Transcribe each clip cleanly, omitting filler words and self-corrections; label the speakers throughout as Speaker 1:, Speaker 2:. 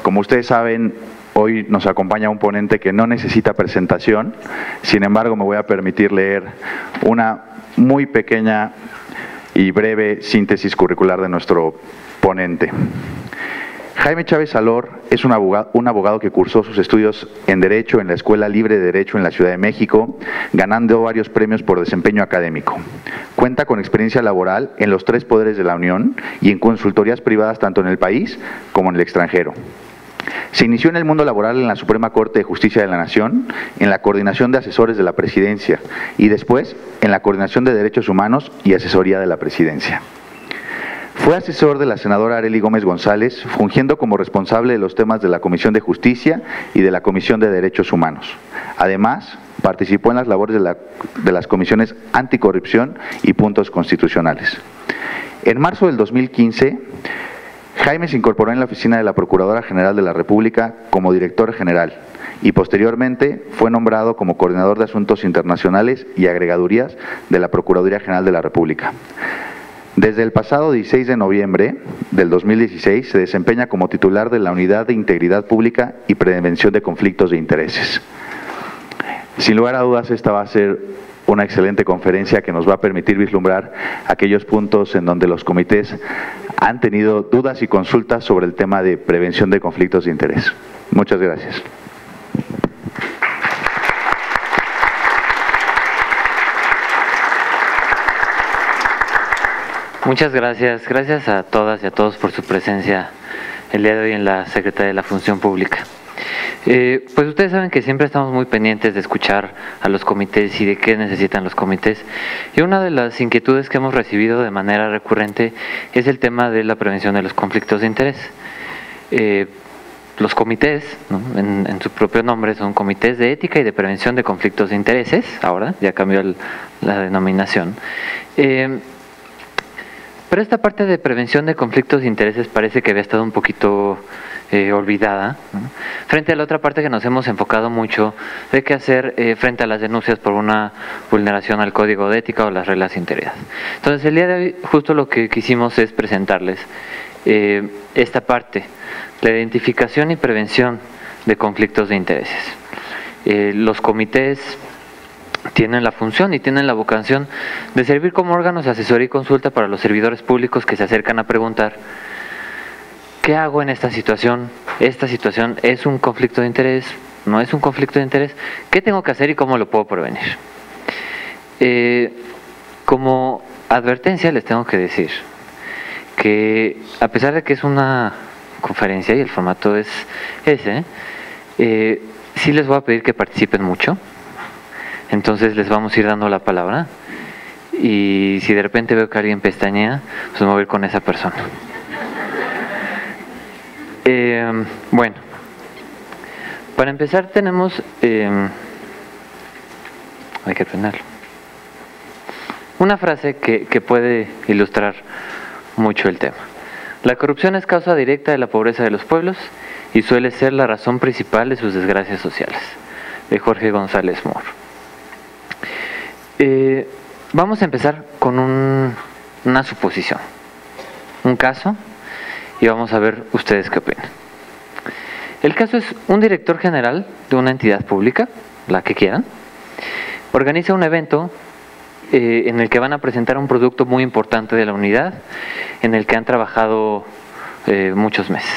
Speaker 1: Como ustedes saben, hoy nos acompaña un ponente que no necesita presentación, sin embargo me voy a permitir leer una muy pequeña y breve síntesis curricular de nuestro ponente. Jaime Chávez Salor es un abogado que cursó sus estudios en Derecho en la Escuela Libre de Derecho en la Ciudad de México, ganando varios premios por desempeño académico. Cuenta con experiencia laboral en los 3 poderes de la Unión y en consultorías privadas tanto en el país como en el extranjero. Se inició en el mundo laboral en la Suprema Corte de Justicia de la Nación, en la coordinación de asesores de la Presidencia y después en la coordinación de Derechos Humanos y asesoría de la Presidencia. Fue asesor de la senadora Arely Gómez González, fungiendo como responsable de los temas de la Comisión de Justicia y de la Comisión de Derechos Humanos. Además, participó en las labores de las comisiones Anticorrupción y Puntos Constitucionales. En marzo del 2015, Jaime se incorporó en la oficina de la Procuradora General de la República como director general y posteriormente fue nombrado como coordinador de asuntos internacionales y agregadurías de la Procuraduría General de la República. Desde el pasado 16 de noviembre del 2016 se desempeña como titular de la Unidad de Integridad Pública y Prevención de Conflictos de Intereses. Sin lugar a dudas, esta va a ser una excelente conferencia que nos va a permitir vislumbrar aquellos puntos en donde los comités han tenido dudas y consultas sobre el tema de prevención de conflictos de interés. Muchas gracias.
Speaker 2: Muchas gracias. Gracias a todas y a todos por su presencia el día de hoy en la Secretaría de la Función Pública. Pues ustedes saben que siempre estamos muy pendientes de escuchar a los comités y de qué necesitan los comités. Y una de las inquietudes que hemos recibido de manera recurrente es el tema de la prevención de los conflictos de interés. Los comités, ¿no?, en su propio nombre, son comités de ética y de prevención de conflictos de intereses. Ahora ya cambió la denominación. Pero esta parte de prevención de conflictos de intereses parece que había estado un poquito olvidada, ¿no?, frente a la otra parte que nos hemos enfocado mucho de qué hacer frente a las denuncias por una vulneración al código de ética o las reglas de integridad. Entonces el día de hoy justo lo que quisimos es presentarles esta parte, la identificación y prevención de conflictos de intereses. Los comités tienen la función y tienen la vocación de servir como órganos de asesoría y consulta para los servidores públicos que se acercan a preguntar: ¿qué hago en esta situación? ¿Esta situación es un conflicto de interés? ¿No es un conflicto de interés? ¿Qué tengo que hacer y cómo lo puedo prevenir? Como advertencia les tengo que decir que a pesar de que es una conferencia y el formato es ese, sí les voy a pedir que participen mucho. Entonces les vamos a ir dando la palabra y si de repente veo que alguien pestañea, pues me voy a ir con esa persona. Bueno, para empezar tenemos, hay que prenderlo, una frase que puede ilustrar mucho el tema. La corrupción es causa directa de la pobreza de los pueblos y suele ser la razón principal de sus desgracias sociales, de Jorge González Moro. Vamos a empezar con una suposición, un caso, y vamos a ver ustedes qué opinan. El caso es un director general de una entidad pública, la que quieran, organiza un evento en el que van a presentar un producto muy importante de la unidad, en el que han trabajado muchos meses.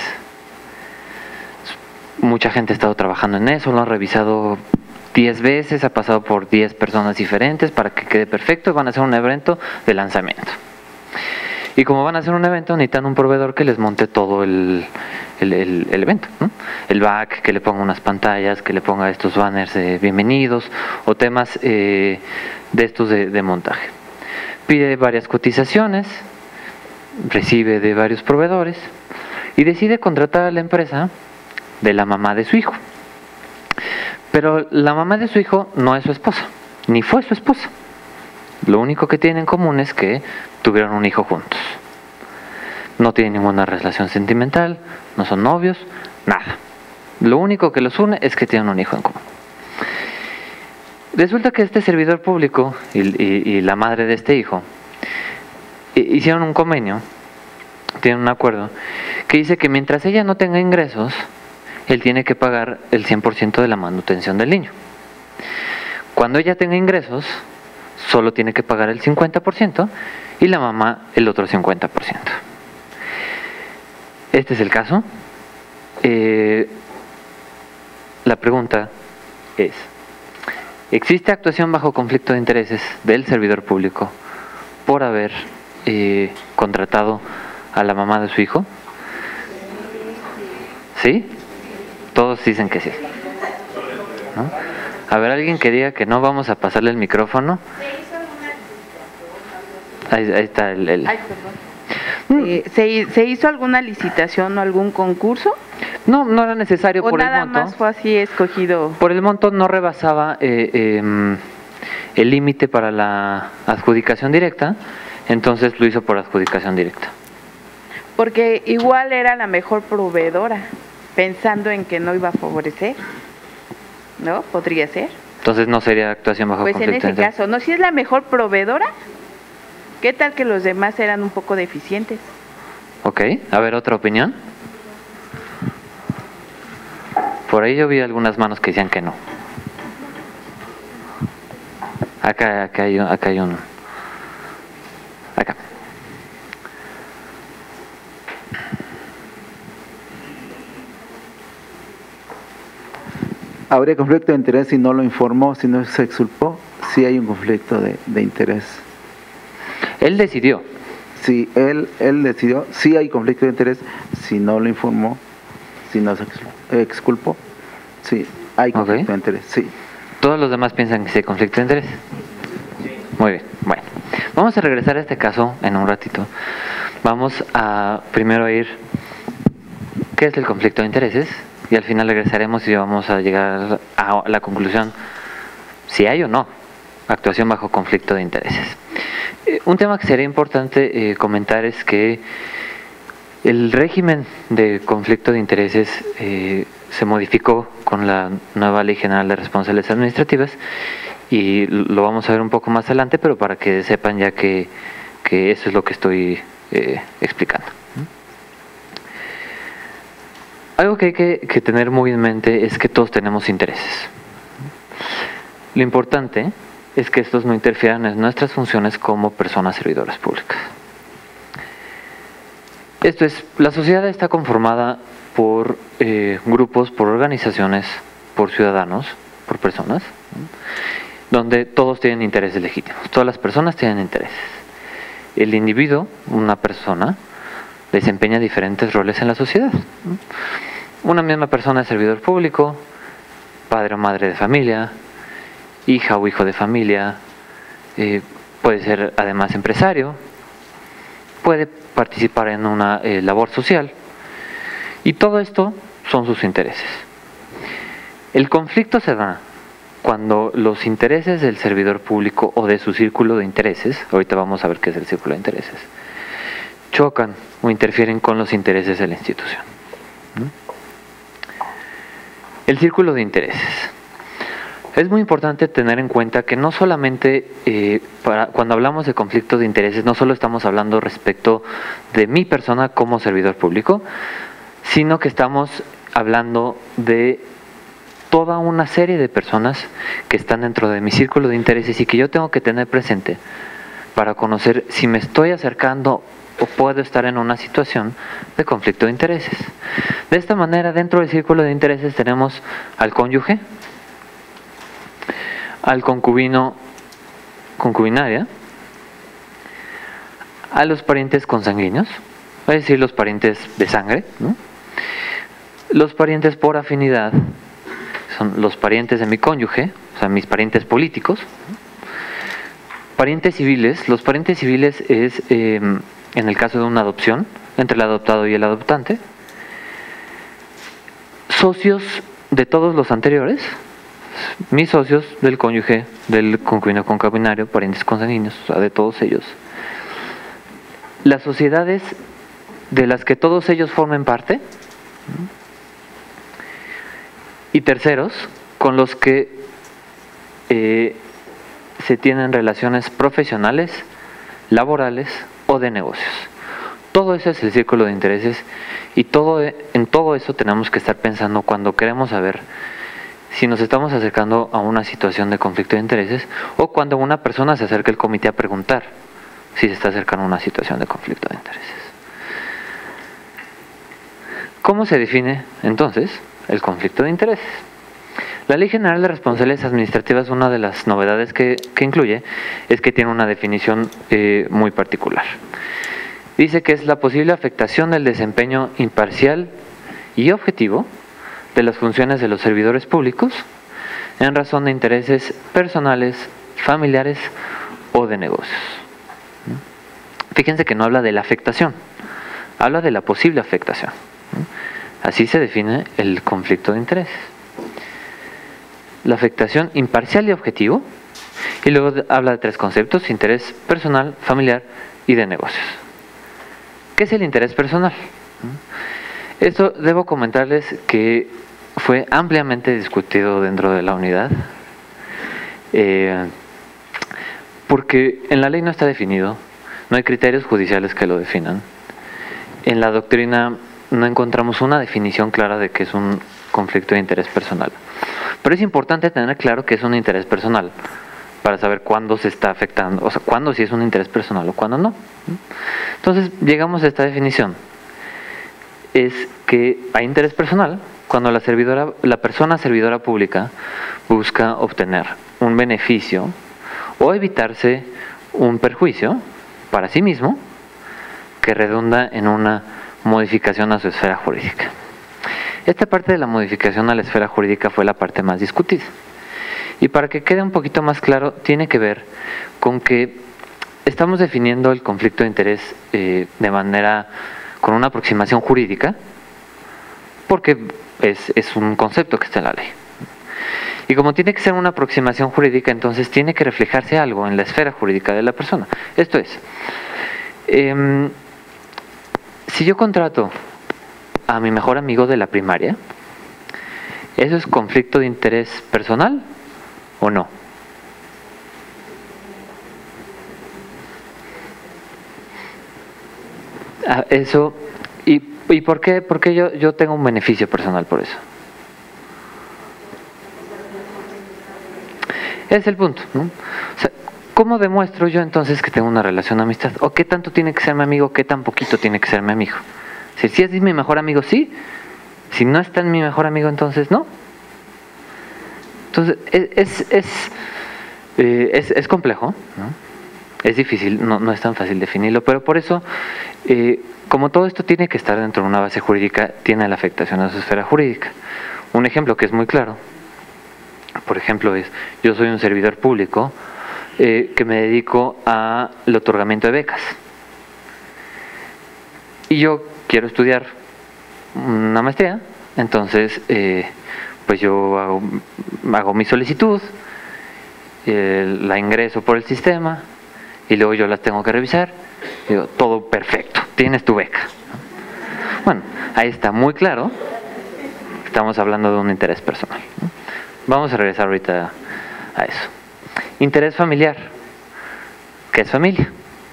Speaker 2: Mucha gente ha estado trabajando en eso, lo han revisado 10 veces, ha pasado por 10 personas diferentes para que quede perfecto, y van a hacer un evento de lanzamiento. Y como van a hacer un evento, necesitan un proveedor que les monte todo el evento, ¿no? El back, que le ponga unas pantallas, que le ponga estos banners de bienvenidos o temas de estos de montaje. Pide varias cotizaciones, recibe de varios proveedores y decide contratar a la empresa de la mamá de su hijo. Pero la mamá de su hijo no es su esposa, ni fue su esposa. Lo único que tienen en común es que tuvieron un hijo juntos. No tienen ninguna relación sentimental, no son novios, nada. Lo único que los une es que tienen un hijo en común. Resulta que este servidor público y la madre de este hijo hicieron un convenio, tienen un acuerdo, que dice que mientras ella no tenga ingresos, él tiene que pagar el 100% de la manutención del niño. Cuando ella tenga ingresos, solo tiene que pagar el 50% y la mamá el otro 50%. Este es el caso. La pregunta es, ¿existe actuación bajo conflicto de intereses del servidor público por haber contratado a la mamá de su hijo? ¿Sí? Todos dicen que sí, ¿no? A ver, alguien que diga que no, vamos a pasarle el micrófono. Ahí está el...
Speaker 3: Ay, perdón. ¿Se hizo alguna licitación o algún concurso?
Speaker 2: No, no era necesario
Speaker 3: ¿O
Speaker 2: por el
Speaker 3: nada
Speaker 2: monto.
Speaker 3: más fue así escogido?
Speaker 2: Por el monto no rebasaba el límite para la adjudicación directa, entonces lo hizo por adjudicación directa.
Speaker 3: Porque igual era la mejor proveedora, pensando en que no iba a favorecer, ¿no? Podría ser.
Speaker 2: Entonces no sería actuación bajo
Speaker 3: Pues en
Speaker 2: conflicto de
Speaker 3: ese
Speaker 2: interés.
Speaker 3: caso, ¿no? Si es la mejor proveedora, ¿qué tal que los demás eran un poco deficientes?
Speaker 2: Ok, a ver, ¿otra opinión? Por ahí yo vi algunas manos que decían que no. Acá hay un... Acá.
Speaker 4: ¿Habría conflicto de interés si no lo informó, si no se exculpó? Sí hay un conflicto de interés.
Speaker 2: Él decidió.
Speaker 4: Si él decidió, sí hay conflicto de interés si no lo informó, si no se exculpó. Sí, hay conflicto de interés, sí.
Speaker 2: ¿Todos los demás piensan que sí hay conflicto de interés? Muy bien, bueno. Vamos a regresar a este caso en un ratito. Vamos a primero a ir qué es el conflicto de intereses y al final regresaremos y vamos a llegar a la conclusión si hay o no actuación bajo conflicto de intereses. Un tema que sería importante comentar es que el régimen de conflicto de intereses se modificó con la nueva Ley General de Responsabilidades Administrativas y lo vamos a ver un poco más adelante, pero para que sepan ya que eso es lo que estoy explicando. Algo que hay que tener muy en mente es que todos tenemos intereses. Lo importante es que estos no interfieran en nuestras funciones como personas servidoras públicas. Esto es, la sociedad está conformada por grupos, por organizaciones, por ciudadanos, por personas, ¿no? Donde todos tienen intereses legítimos, todas las personas tienen intereses. El individuo, una persona, desempeña diferentes roles en la sociedad, ¿no? Una misma persona es servidor público, padre o madre de familia, hija o hijo de familia, puede ser además empresario, puede participar en una labor social, y todo esto son sus intereses. El conflicto se da cuando los intereses del servidor público o de su círculo de intereses, ahorita vamos a ver qué es el círculo de intereses, chocan o interfieren con los intereses de la institución. El círculo de intereses. Es muy importante tener en cuenta que no solamente cuando hablamos de conflicto de intereses, no solo estamos hablando respecto de mi persona como servidor público, sino que estamos hablando de toda una serie de personas que están dentro de mi círculo de intereses y que yo tengo que tener presente para conocer si me estoy acercando o puedo estar en una situación de conflicto de intereses. De esta manera, dentro del círculo de intereses tenemos al cónyuge, al concubino, concubinaria, a los parientes consanguíneos, es decir, los parientes de sangre, ¿no? Los parientes por afinidad son los parientes de mi cónyuge, o sea, mis parientes políticos. Parientes civiles, los parientes civiles es, en el caso de una adopción, entre el adoptado y el adoptante. Socios de todos los anteriores, mis socios del cónyuge, del concubino concubinario, parientes consanguíneos, o sea, de todos ellos. Las sociedades de las que todos ellos formen parte. Y terceros, con los que se tienen relaciones profesionales, laborales o de negocios. Todo eso es el círculo de intereses Y en todo eso tenemos que estar pensando cuando queremos saber si nos estamos acercando a una situación de conflicto de intereses o cuando una persona se acerca al comité a preguntar si se está acercando a una situación de conflicto de intereses. ¿Cómo se define entonces el conflicto de intereses? La Ley General de Responsabilidades Administrativas, una de las novedades que incluye, es que tiene una definición muy particular. Dice que es la posible afectación del desempeño imparcial y objetivo de las funciones de los servidores públicos en razón de intereses personales, familiares o de negocios. Fíjense que no habla de la afectación, habla de la posible afectación. Así se define el conflicto de intereses. La afectación imparcial y objetivo, y luego habla de tres conceptos: interés personal, familiar y de negocios. ¿Qué es el interés personal? Esto debo comentarles que fue ampliamente discutido dentro de la unidad, porque en la ley no está definido, no hay criterios judiciales que lo definan. En la doctrina no encontramos una definición clara de qué es un conflicto de interés personal. Pero es importante tener claro que es un interés personal para saber cuándo se está afectando, o sea, cuándo sí es un interés personal o cuándo no. Entonces, llegamos a esta definición. Es que hay interés personal cuando la persona servidora pública busca obtener un beneficio o evitarse un perjuicio para sí mismo que redunda en una modificación a su esfera jurídica. Esta parte de la modificación a la esfera jurídica fue la parte más discutida. Y para que quede un poquito más claro, tiene que ver con que estamos definiendo el conflicto de interés con una aproximación jurídica, porque es un concepto que está en la ley. Y como tiene que ser una aproximación jurídica, entonces tiene que reflejarse algo en la esfera jurídica de la persona. Esto es, si yo contrato a mi mejor amigo de la primaria, ¿eso es conflicto de interés personal o no? Eso, ¿y por qué yo tengo un beneficio personal por eso? Ese es el punto, ¿no? O sea, ¿cómo demuestro yo entonces que tengo una relación de amistad? ¿O qué tanto tiene que ser mi amigo? ¿Qué tan poquito tiene que ser mi amigo? Si es mi mejor amigo, sí. Si no está en mi mejor amigo, entonces no. Entonces, es complejo, ¿no? Es difícil, no es tan fácil definirlo, pero por eso, como todo esto tiene que estar dentro de una base jurídica, tiene la afectación a su esfera jurídica. Un ejemplo que es muy claro, por ejemplo, es: yo soy un servidor público que me dedico al otorgamiento de becas. Y yo quiero estudiar una maestría, entonces pues yo hago mi solicitud, la ingreso por el sistema y luego yo las tengo que revisar. Digo, todo perfecto, tienes tu beca. Bueno, ahí está muy claro, estamos hablando de un interés personal. Vamos a regresar ahorita a eso. Interés familiar. ¿Qué es familia?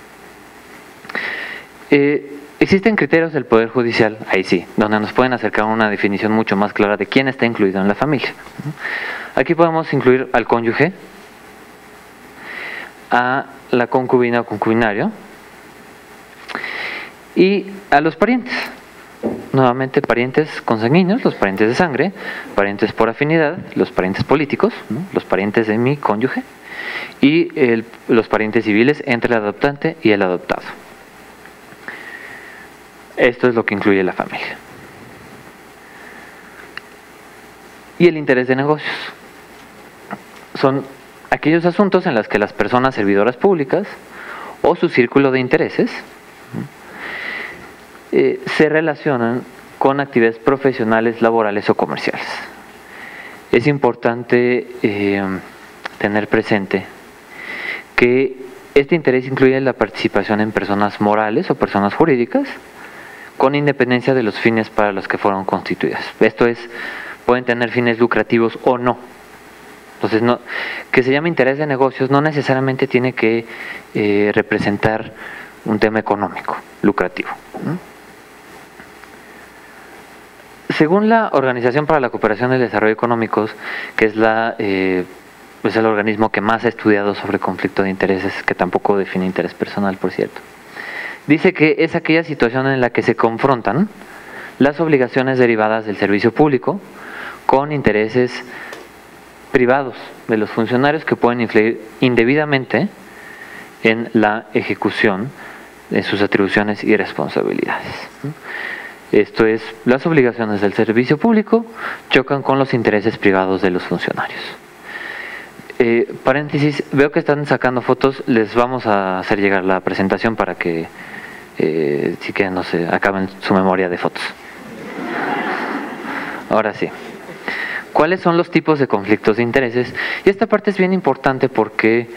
Speaker 2: Existen criterios del Poder Judicial, ahí sí, donde nos pueden acercar a una definición mucho más clara de quién está incluido en la familia. Aquí podemos incluir al cónyuge, a la concubina o concubinario y a los parientes. Nuevamente, parientes consanguíneos, los parientes de sangre, parientes por afinidad, los parientes políticos, ¿no? Los parientes de mi cónyuge, y los parientes civiles entre el adoptante y el adoptado. Esto es lo que incluye la familia. Y el interés de negocios. Son aquellos asuntos en los que las personas servidoras públicas o su círculo de intereses se relacionan con actividades profesionales, laborales o comerciales. Es importante tener presente que este interés incluye la participación en personas morales o personas jurídicas, con independencia de los fines para los que fueron constituidas. Esto es, pueden tener fines lucrativos o no. Entonces, que se llame interés de negocios no necesariamente tiene que representar un tema económico, lucrativo, ¿no? Según la Organización para la Cooperación y el Desarrollo Económicos, que es es el organismo que más ha estudiado sobre conflicto de intereses, que tampoco define interés personal, por cierto, dice que es aquella situación en la que se confrontan las obligaciones derivadas del servicio público con intereses privados de los funcionarios que pueden influir indebidamente en la ejecución de sus atribuciones y responsabilidades. Esto es, las obligaciones del servicio público chocan con los intereses privados de los funcionarios. Paréntesis, veo que están sacando fotos, les vamos a hacer llegar la presentación para que si quieren no se acaben su memoria de fotos. Ahora sí. ¿Cuáles son los tipos de conflictos de intereses? Y esta parte es bien importante porque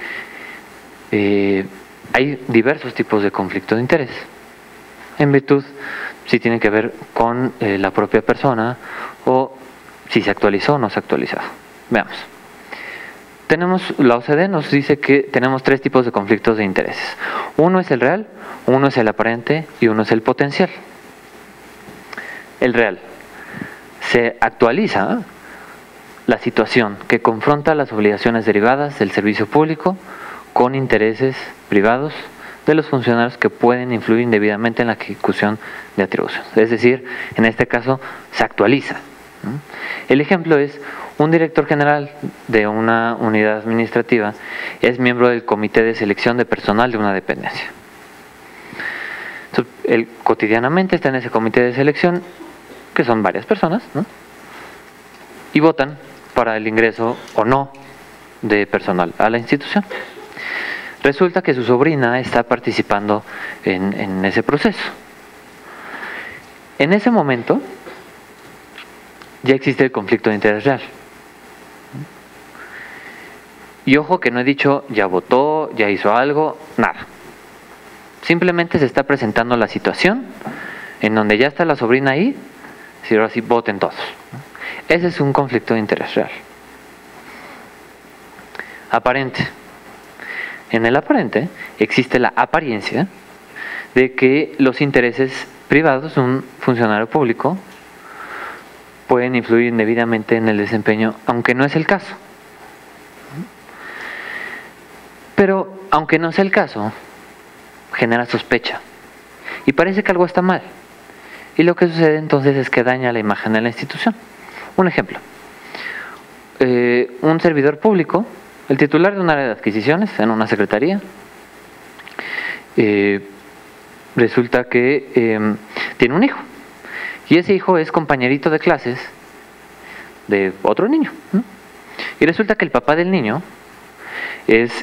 Speaker 2: hay diversos tipos de conflicto de interés. En virtud, si tiene que ver con la propia persona o si se actualizó o no se ha actualizado. Veamos. La OCDE nos dice que tenemos 3 tipos de conflictos de intereses. Uno es el real, uno es el aparente y uno es el potencial. El real. Se actualiza la situación que confronta las obligaciones derivadas del servicio público con intereses privados de los funcionarios que pueden influir indebidamente en la ejecución de atribuciones. Es decir, en este caso se actualiza. El ejemplo es un director general de una unidad administrativa es miembro del comité de selección de personal de una dependencia. Entonces, él cotidianamente está en ese comité de selección, que son varias personas, ¿no? Y votan para el ingreso o no de personal a la institución. Resulta que su sobrina está participando en ese proceso. En ese momento ya existe el conflicto de interés real. Y ojo que no he dicho ya votó, ya hizo algo, nada. Simplemente se está presentando la situación en donde ya está la sobrina ahí, si ahora sí voten todos. Ese es un conflicto de interés real. Aparente. En el aparente existe la apariencia de que los intereses privados de un funcionario público pueden influir indebidamente en el desempeño, aunque no es el caso. Pero, aunque no sea el caso, genera sospecha. Y parece que algo está mal. Y lo que sucede entonces es que daña la imagen de la institución. Un ejemplo. Un servidor público, el titular de un área de adquisiciones en una secretaría, resulta que tiene un hijo. Y ese hijo es compañerito de clases de otro niño, ¿no? Y resulta que el papá del niño es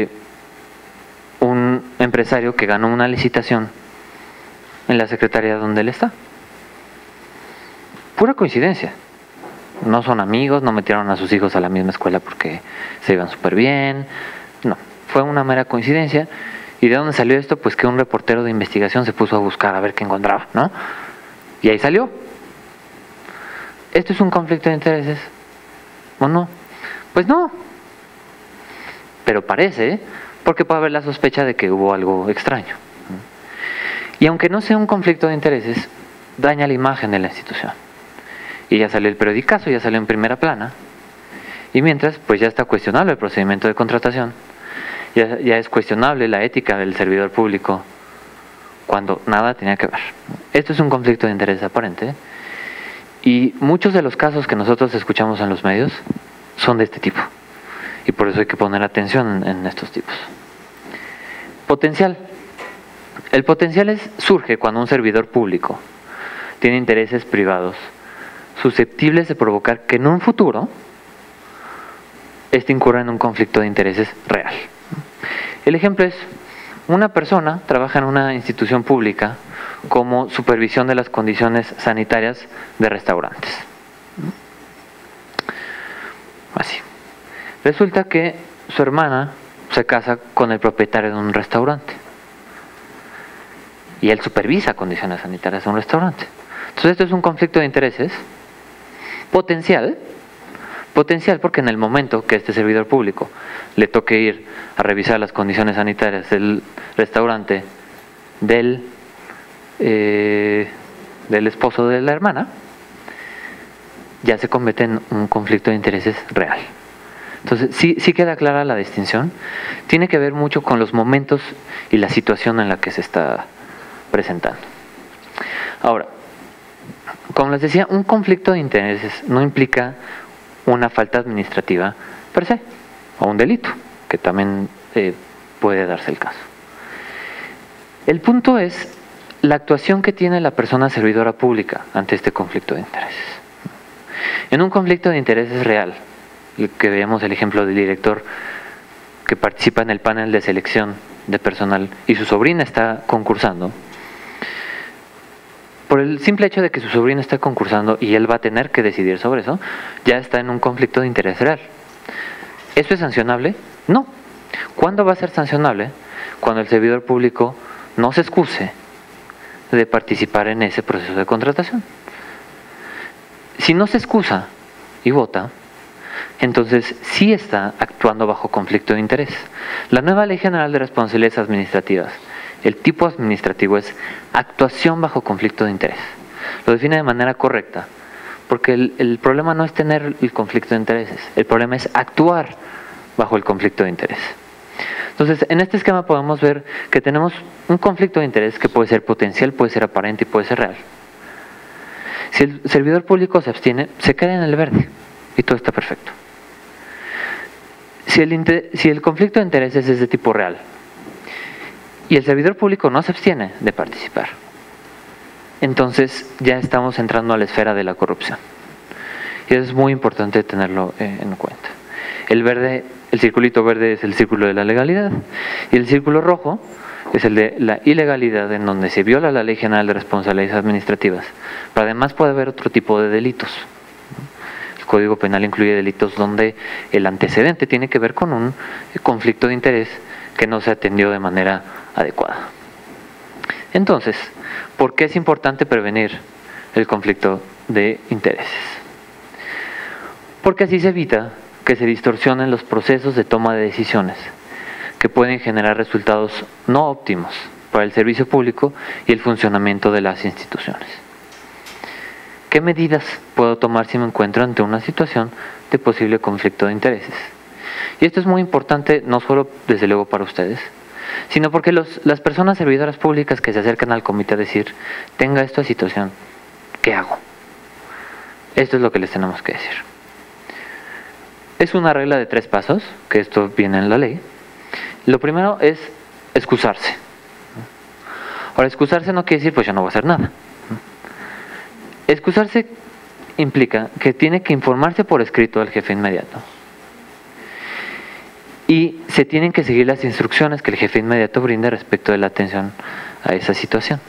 Speaker 2: un empresario que ganó una licitación en la secretaría donde él está. Pura coincidencia. No son amigos, no metieron a sus hijos a la misma escuela porque se iban súper bien. No, fue una mera coincidencia. ¿Y de dónde salió esto? Pues que un reportero de investigación se puso a buscar a ver qué encontraba, ¿no? Y ahí salió. ¿Esto es un conflicto de intereses? ¿O no? Pues no. Pero parece, porque puede haber la sospecha de que hubo algo extraño. Y aunque no sea un conflicto de intereses, daña la imagen de la institución. Y ya salió el periodicazo, ya salió en primera plana. Y mientras, pues ya está cuestionable el procedimiento de contratación. Ya es cuestionable la ética del servidor público cuando nada tenía que ver. Esto es un conflicto de interés aparente. Y muchos de los casos que nosotros escuchamos en los medios son de este tipo. Y por eso hay que poner atención en estos tipos. Potencial. El potencial surge cuando un servidor público tiene intereses privados susceptibles de provocar que en un futuro incurra en un conflicto de intereses real. El ejemplo es, una persona trabaja en una institución pública como supervisión de las condiciones sanitarias de restaurantes. Así. Resulta que su hermana se casa con el propietario de un restaurante. Y él supervisa condiciones sanitarias de un restaurante. Entonces esto es un conflicto de intereses potencial porque en el momento que este servidor público le toque ir a revisar las condiciones sanitarias del restaurante del esposo de la hermana, ya se convierte en un conflicto de intereses real. Entonces, sí queda clara la distinción. Tiene que ver mucho con los momentos y la situación en la que se está presentando. Ahora, como les decía, un conflicto de intereses no implica una falta administrativa per se, o un delito, que también puede darse el caso. El punto es la actuación que tiene la persona servidora pública ante este conflicto de intereses. En un conflicto de intereses real, que veamos el ejemplo del director que participa en el panel de selección de personal y su sobrina está concursando, por el simple hecho de que su sobrina está concursando y él va a tener que decidir sobre eso, ya está en un conflicto de interés real. ¿Esto es sancionable? No. ¿Cuándo va a ser sancionable? Cuando el servidor público no se excuse de participar en ese proceso de contratación. Si no se excusa y vota, entonces sí está actuando bajo conflicto de interés. La nueva Ley General de Responsabilidades Administrativas, el tipo administrativo es actuación bajo conflicto de interés. Lo define de manera correcta, porque el problema no es tener el conflicto de intereses, el problema es actuar bajo el conflicto de interés. Entonces, en este esquema podemos ver que tenemos un conflicto de interés que puede ser potencial, puede ser aparente y puede ser real. Si el servidor público se abstiene, se queda en el verde y todo está perfecto. Si el conflicto de intereses es de tipo real y el servidor público no se abstiene de participar, entonces ya estamos entrando a la esfera de la corrupción. Y eso es muy importante tenerlo en cuenta. El circulito verde es el círculo de la legalidad y el círculo rojo es el de la ilegalidad, en donde se viola la Ley General de Responsabilidades Administrativas. Pero además puede haber otro tipo de delitos. El Código Penal incluye delitos donde el antecedente tiene que ver con un conflicto de interés que no se atendió de manera adecuada. Entonces, ¿por qué es importante prevenir el conflicto de intereses? Porque así se evita que se distorsionen los procesos de toma de decisiones, que pueden generar resultados no óptimos para el servicio público y el funcionamiento de las instituciones. ¿Qué medidas puedo tomar si me encuentro ante una situación de posible conflicto de intereses? Y esto es muy importante, no solo desde luego para ustedes, sino porque las personas servidoras públicas que se acercan al comité a decir, tenga esta situación, ¿qué hago? Esto es lo que les tenemos que decir. Es una regla de 3 pasos, que esto viene en la ley. Lo primero es excusarse. Ahora, excusarse no quiere decir, pues yo no voy a hacer nada. Excusarse implica que tiene que informarse por escrito al jefe inmediato. Y se tienen que seguir las instrucciones que el jefe inmediato brinde respecto de la atención a esa situación.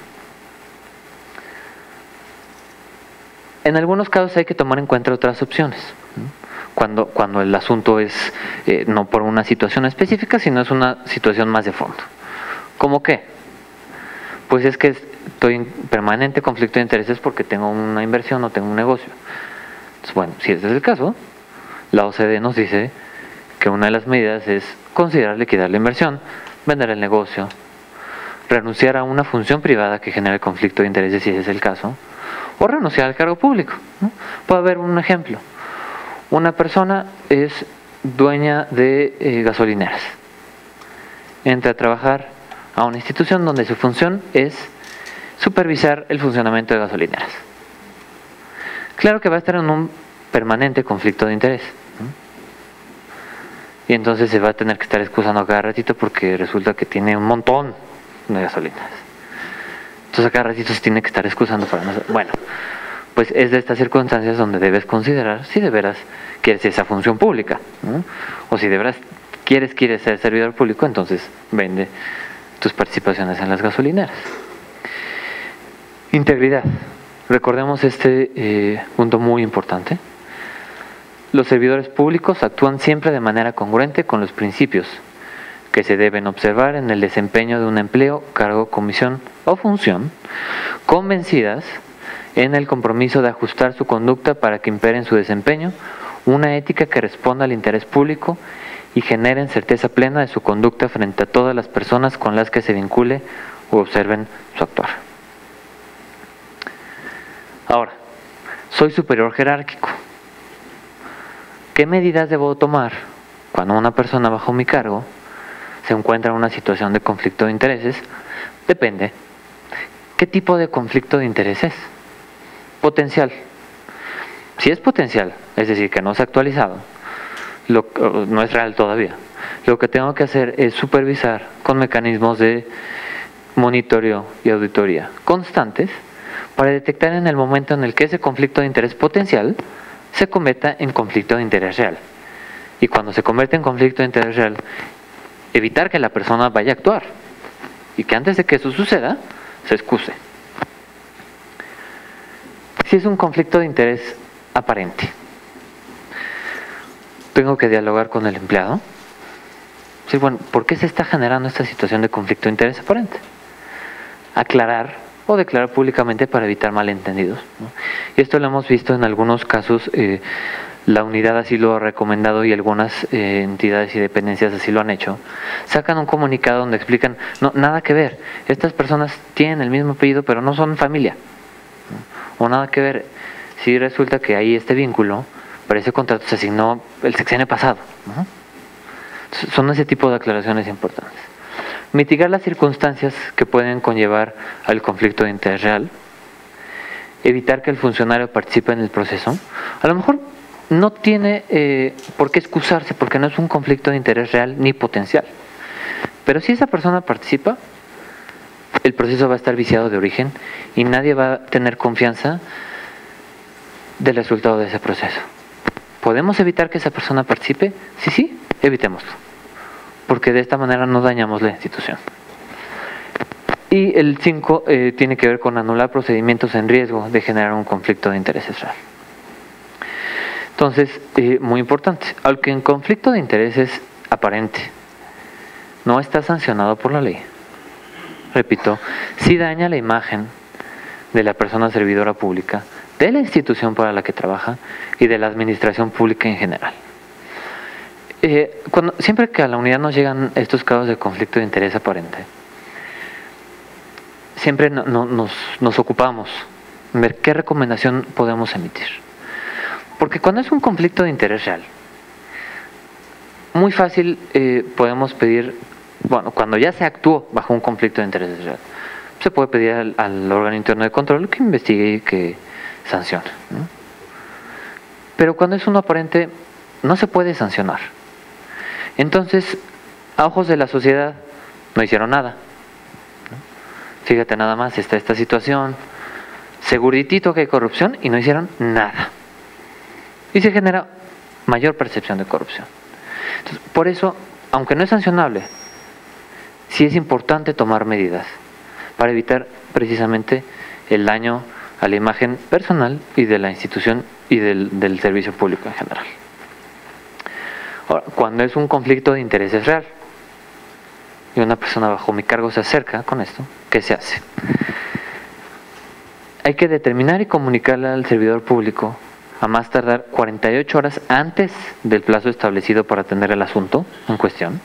Speaker 2: En algunos casos hay que tomar en cuenta otras opciones. Cuando el asunto es no por una situación específica, sino es una situación más de fondo. ¿Cómo qué? Pues es que estoy en permanente conflicto de intereses porque tengo una inversión o tengo un negocio. Entonces, bueno, si ese es el caso, la OCDE nos dice que una de las medidas es considerar liquidar la inversión, vender el negocio, renunciar a una función privada que genere conflicto de intereses si ese es el caso, o renunciar al cargo público, ¿no? Puede haber un ejemplo. Una persona es dueña de gasolineras. Entra a trabajar a una institución donde su función es supervisar el funcionamiento de gasolineras. Claro que va a estar en un permanente conflicto de interés, ¿no? Y entonces se va a tener que estar excusando a cada ratito porque resulta que tiene un montón de gasolineras. Entonces a cada ratito se tiene que estar excusando para no... Bueno, pues es de estas circunstancias donde debes considerar si de veras quieres esa función pública, ¿no? O si de veras quieres ser servidor público, entonces vende tus participaciones en las gasolineras. Integridad. Recordemos este punto muy importante. Los servidores públicos actúan siempre de manera congruente con los principios que se deben observar en el desempeño de un empleo, cargo, comisión o función, convencidas en el compromiso de ajustar su conducta para que impere en su desempeño una ética que responda al interés público y generen certeza plena de su conducta frente a todas las personas con las que se vincule o observen su actuar. Ahora, soy superior jerárquico. ¿Qué medidas debo tomar cuando una persona bajo mi cargo se encuentra en una situación de conflicto de intereses? Depende. ¿Qué tipo de conflicto de intereses? Potencial. Si es potencial, es decir, que no se ha actualizado, no es real todavía, lo que tengo que hacer es supervisar con mecanismos de monitoreo y auditoría constantes para detectar en el momento en el que ese conflicto de interés potencial se convierta en conflicto de interés real. Y cuando se convierte en conflicto de interés real, evitar que la persona vaya a actuar y que antes de que eso suceda, se excuse. Si es un conflicto de interés aparente, tengo que dialogar con el empleado. Sí, bueno, ¿por qué se está generando esta situación de conflicto de interés aparente? Aclarar o declarar públicamente para evitar malentendidos, ¿no? Y esto lo hemos visto en algunos casos, la unidad así lo ha recomendado y algunas entidades y dependencias así lo han hecho. Sacan un comunicado donde explican, no, nada que ver, estas personas tienen el mismo apellido pero no son familia, ¿no? O nada que ver, si resulta que hay este vínculo, pero ese contrato se asignó el sexenio pasado, ¿no? Son ese tipo de aclaraciones importantes. Mitigar las circunstancias que pueden conllevar al conflicto de interés real. Evitar que el funcionario participe en el proceso. A lo mejor no tiene por qué excusarse porque no es un conflicto de interés real ni potencial. Pero si esa persona participa, el proceso va a estar viciado de origen y nadie va a tener confianza del resultado de ese proceso. ¿Podemos evitar que esa persona participe? Sí, evitémoslo. Porque de esta manera no dañamos la institución. Y el 5 tiene que ver con anular procedimientos en riesgo de generar un conflicto de intereses real. Entonces, muy importante, aunque en conflicto de intereses aparente no está sancionado por la ley, repito, sí daña la imagen de la persona servidora pública, de la institución para la que trabaja y de la administración pública en general. Siempre que a la unidad nos llegan estos casos de conflicto de interés aparente, siempre nos ocupamos en ver qué recomendación podemos emitir. Porque cuando es un conflicto de interés real, muy fácil podemos pedir, bueno, cuando ya se actuó bajo un conflicto de interés real, se puede pedir al órgano interno de control que investigue y que sancione, ¿no? Pero cuando es uno aparente, no se puede sancionar. Entonces, a ojos de la sociedad, no hicieron nada, ¿no? Fíjate nada más, está esta situación, seguritito que hay corrupción y no hicieron nada. Y se genera mayor percepción de corrupción. Entonces, por eso, aunque no es sancionable, sí es importante tomar medidas para evitar precisamente el daño a la imagen personal y de la institución y del servicio público en general. Ahora, cuando es un conflicto de intereses real y una persona bajo mi cargo se acerca con esto, ¿qué se hace? Hay que determinar y comunicarle al servidor público a más tardar 48 horas antes del plazo establecido para atender el asunto en cuestión.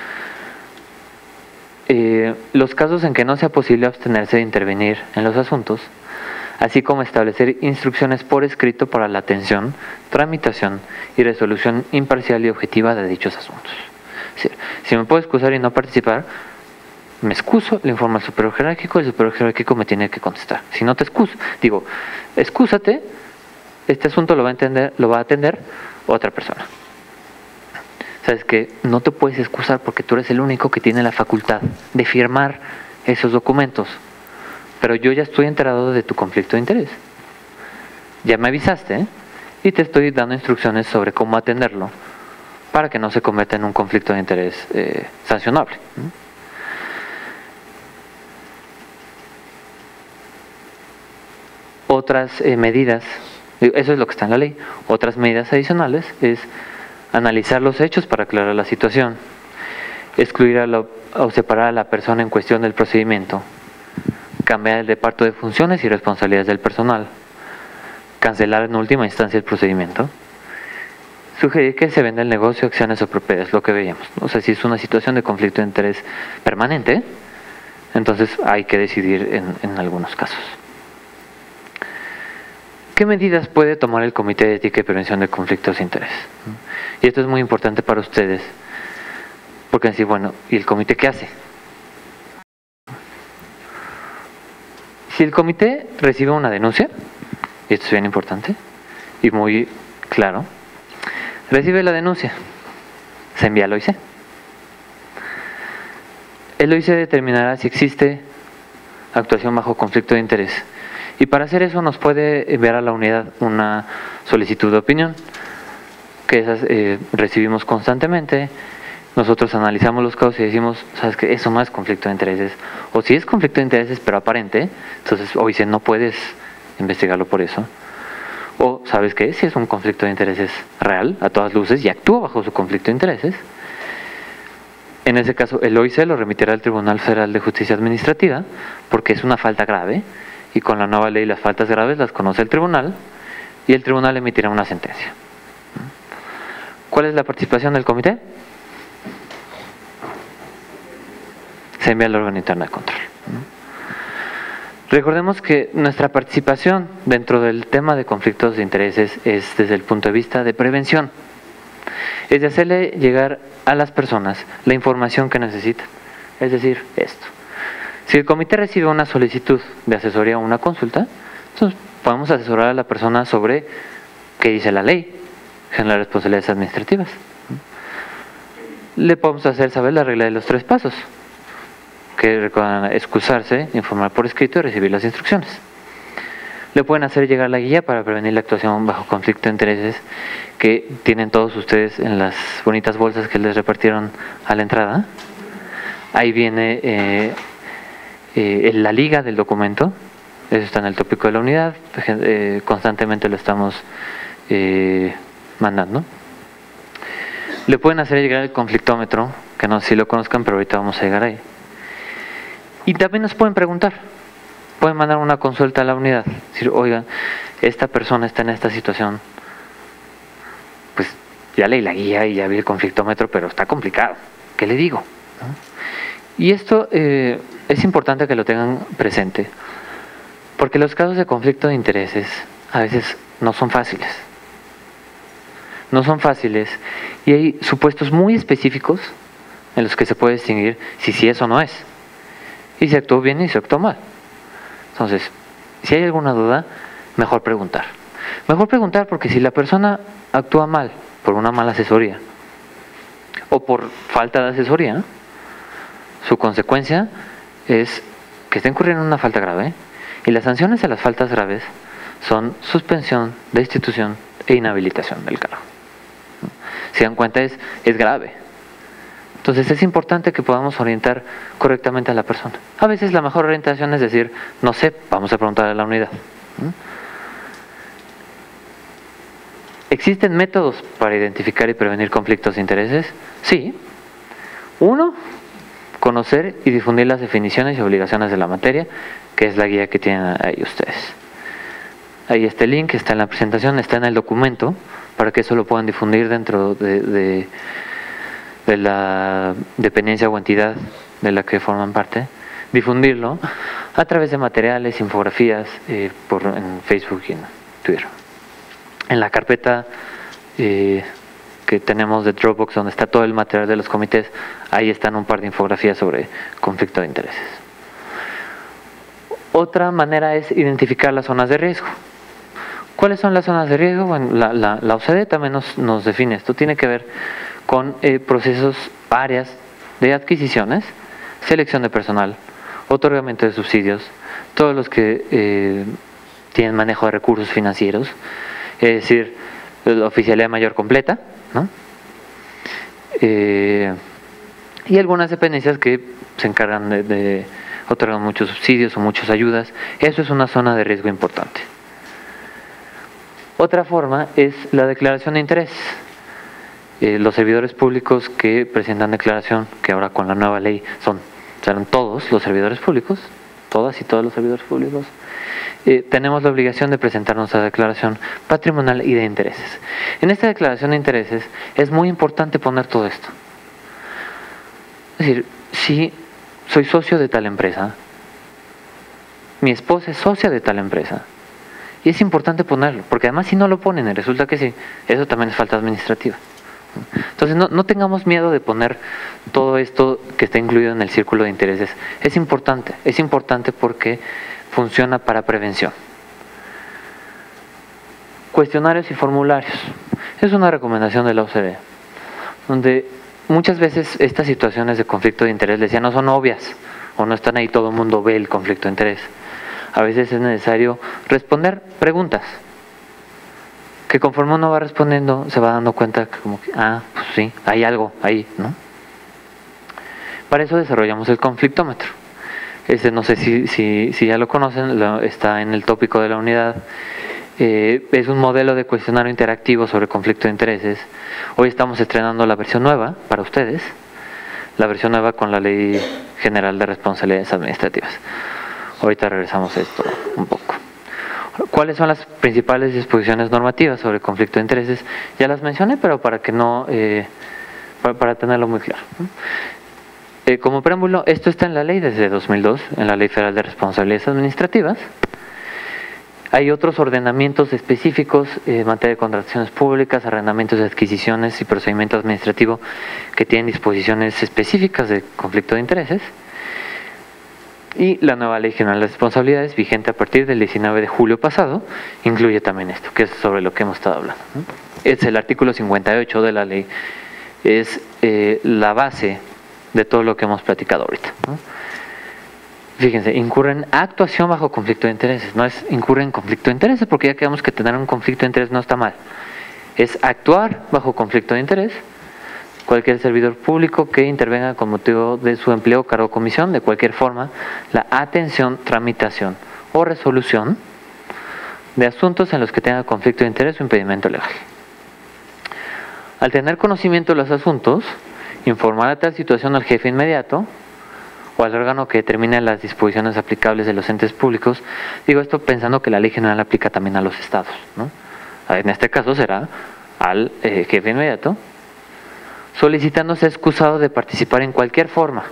Speaker 2: Los casos en que no sea posible abstenerse de intervenir en los asuntos, así como establecer instrucciones por escrito para la atención, tramitación y resolución imparcial y objetiva de dichos asuntos. Si me puedo excusar y no participar, me excuso, le informo al superior jerárquico, el superior jerárquico me tiene que contestar. Si no te excuso, digo, excúsate, este asunto lo va a atender otra persona. Sabes que no te puedes excusar porque tú eres el único que tiene la facultad de firmar esos documentos. Pero yo ya estoy enterado de tu conflicto de interés. Ya me avisaste, ¿eh? Y te estoy dando instrucciones sobre cómo atenderlo para que no se convierta en un conflicto de interés sancionable. Otras medidas, eso es lo que está en la ley, otras medidas adicionales es analizar los hechos para aclarar la situación, excluir o separar a la persona en cuestión del procedimiento, cambiar el reparto de funciones y responsabilidades del personal, cancelar en última instancia el procedimiento, sugerir que se venda el negocio, acciones o propiedades, lo que veíamos, ¿no? O sea, si es una situación de conflicto de interés permanente, entonces hay que decidir en algunos casos. ¿Qué medidas puede tomar el Comité de Ética y Prevención de Conflictos de Interés? Y esto es muy importante para ustedes, porque decir, bueno, ¿y el comité qué hace? Si el comité recibe una denuncia, y esto es bien importante y muy claro, recibe la denuncia, se envía al OIC. El OIC determinará si existe actuación bajo conflicto de interés. Y para hacer eso nos puede enviar a la unidad una solicitud de opinión, que esas recibimos constantemente. Nosotros analizamos los casos y decimos, ¿sabes qué? Eso no es conflicto de intereses. O si es conflicto de intereses pero aparente, entonces OIC no puedes investigarlo por eso. O, ¿sabes qué? Si es un conflicto de intereses real, a todas luces, y actúa bajo su conflicto de intereses, en ese caso el OIC lo remitirá al Tribunal Federal de Justicia Administrativa, porque es una falta grave, y con la nueva ley las faltas graves las conoce el tribunal, y el tribunal emitirá una sentencia. ¿Cuál es la participación del comité? Se envía al órgano interno de control. Recordemos que nuestra participación dentro del tema de conflictos de intereses es desde el punto de vista de prevención. Es de hacerle llegar a las personas la información que necesitan. Es decir, esto. Si el comité recibe una solicitud de asesoría o una consulta, entonces podemos asesorar a la persona sobre qué dice la ley general de responsabilidades administrativas. Le podemos hacer saber la regla de los 3 pasos, que recuerdan excusarse, informar por escrito y recibir las instrucciones. Le pueden hacer llegar la guía para prevenir la actuación bajo conflicto de intereses, que tienen todos ustedes en las bonitas bolsas que les repartieron a la entrada. Ahí viene la liga del documento, eso está en el tópico de la unidad, constantemente lo estamos mandando. Le pueden hacer llegar el conflictómetro, que no sé si lo conozcan, pero ahorita vamos a llegar ahí. Y también nos pueden preguntar, pueden mandar una consulta a la unidad, decir, oigan, esta persona está en esta situación, pues ya leí la guía y ya vi el conflictómetro, pero está complicado, ¿qué le digo? ¿No? Y esto es importante que lo tengan presente, porque los casos de conflicto de intereses a veces no son fáciles. No son fáciles y hay supuestos muy específicos en los que se puede distinguir si sí es o no es. Y si actuó bien y si actuó mal. Entonces, si hay alguna duda, mejor preguntar. Mejor preguntar porque si la persona actúa mal por una mala asesoría o por falta de asesoría, su consecuencia es que está incurriendo en una falta grave, y las sanciones a las faltas graves son suspensión, destitución e inhabilitación del cargo. Si dan cuenta, es grave. Entonces es importante que podamos orientar correctamente a la persona. A veces la mejor orientación es decir, no sé, vamos a preguntar a la unidad. ¿Existen métodos para identificar y prevenir conflictos de intereses? Sí. 1, conocer y difundir las definiciones y obligaciones de la materia, que es la guía que tienen ahí ustedes. Ahí está el link, está en la presentación, está en el documento, para que eso lo puedan difundir dentro de la dependencia o entidad de la que forman parte, difundirlo a través de materiales, infografías, en Facebook y en Twitter. En la carpeta que tenemos de Dropbox, donde está todo el material de los comités, ahí están un par de infografías sobre conflicto de intereses. Otra manera es identificar las zonas de riesgo. ¿Cuáles son las zonas de riesgo? Bueno, la OCDE también nos define esto. Tiene que ver con procesos, áreas de adquisiciones, selección de personal, otorgamiento de subsidios, todos los que tienen manejo de recursos financieros, es decir, la oficialidad mayor completa, ¿no? Y algunas dependencias que se encargan de otorgar muchos subsidios o muchas ayudas. Eso es una zona de riesgo importante. Otra forma es la declaración de interés. Los servidores públicos que presentan declaración, que ahora con la nueva ley serán todos los servidores públicos, todas y todos los servidores públicos, tenemos la obligación de presentar nuestra declaración patrimonial y de intereses. En esta declaración de intereses es muy importante poner todo esto. Es decir, si soy socio de tal empresa, mi esposa es socia de tal empresa, Y es importante ponerlo, porque además si no lo ponen y resulta que sí, eso también es falta administrativa. Entonces no tengamos miedo de poner todo esto que está incluido en el círculo de intereses. Es importante porque funciona para prevención. Cuestionarios y formularios. Es una recomendación de la OCDE, donde muchas veces estas situaciones de conflicto de interés, les decía, no son obvias, o no están ahí, todo el mundo ve el conflicto de interés. A veces es necesario responder preguntas, que conforme uno va respondiendo, se va dando cuenta que como que, pues sí, hay algo ahí, ¿no? Para eso desarrollamos el conflictómetro. No sé si ya lo conocen, está en el tópico de la unidad. Es un modelo de cuestionario interactivo sobre conflicto de intereses. Hoy estamos estrenando la versión nueva para ustedes, la versión nueva con la Ley General de Responsabilidades Administrativas. Ahorita regresamos a esto un poco. ¿Cuáles son las principales disposiciones normativas sobre conflicto de intereses? Ya las mencioné, pero para que no, para tenerlo muy claro. Como preámbulo, esto está en la ley desde 2002, en la Ley Federal de Responsabilidades Administrativas. Hay otros ordenamientos específicos en materia de contrataciones públicas, arrendamientos de adquisiciones y procedimiento administrativo que tienen disposiciones específicas de conflicto de intereses. Y la nueva Ley General de Responsabilidades, vigente a partir del 19 de julio pasado, incluye también esto, que es sobre lo que hemos estado hablando. Es el artículo 58 de la ley, es la base de todo lo que hemos platicado ahorita. Fíjense, incurre en actuación bajo conflicto de intereses, no es incurre en conflicto de intereses, porque ya quedamos que tener un conflicto de interés no está mal. Es actuar bajo conflicto de interés cualquier servidor público que intervenga con motivo de su empleo, cargo o comisión, de cualquier forma, la atención, tramitación o resolución de asuntos en los que tenga conflicto de interés o impedimento legal. Al tener conocimiento de los asuntos, informar a tal situación al jefe inmediato o al órgano que determine las disposiciones aplicables de los entes públicos. Digo esto pensando que la ley general aplica también a los estados, ¿no? En este caso será al jefe inmediato, solicitándose excusado de participar en cualquier forma,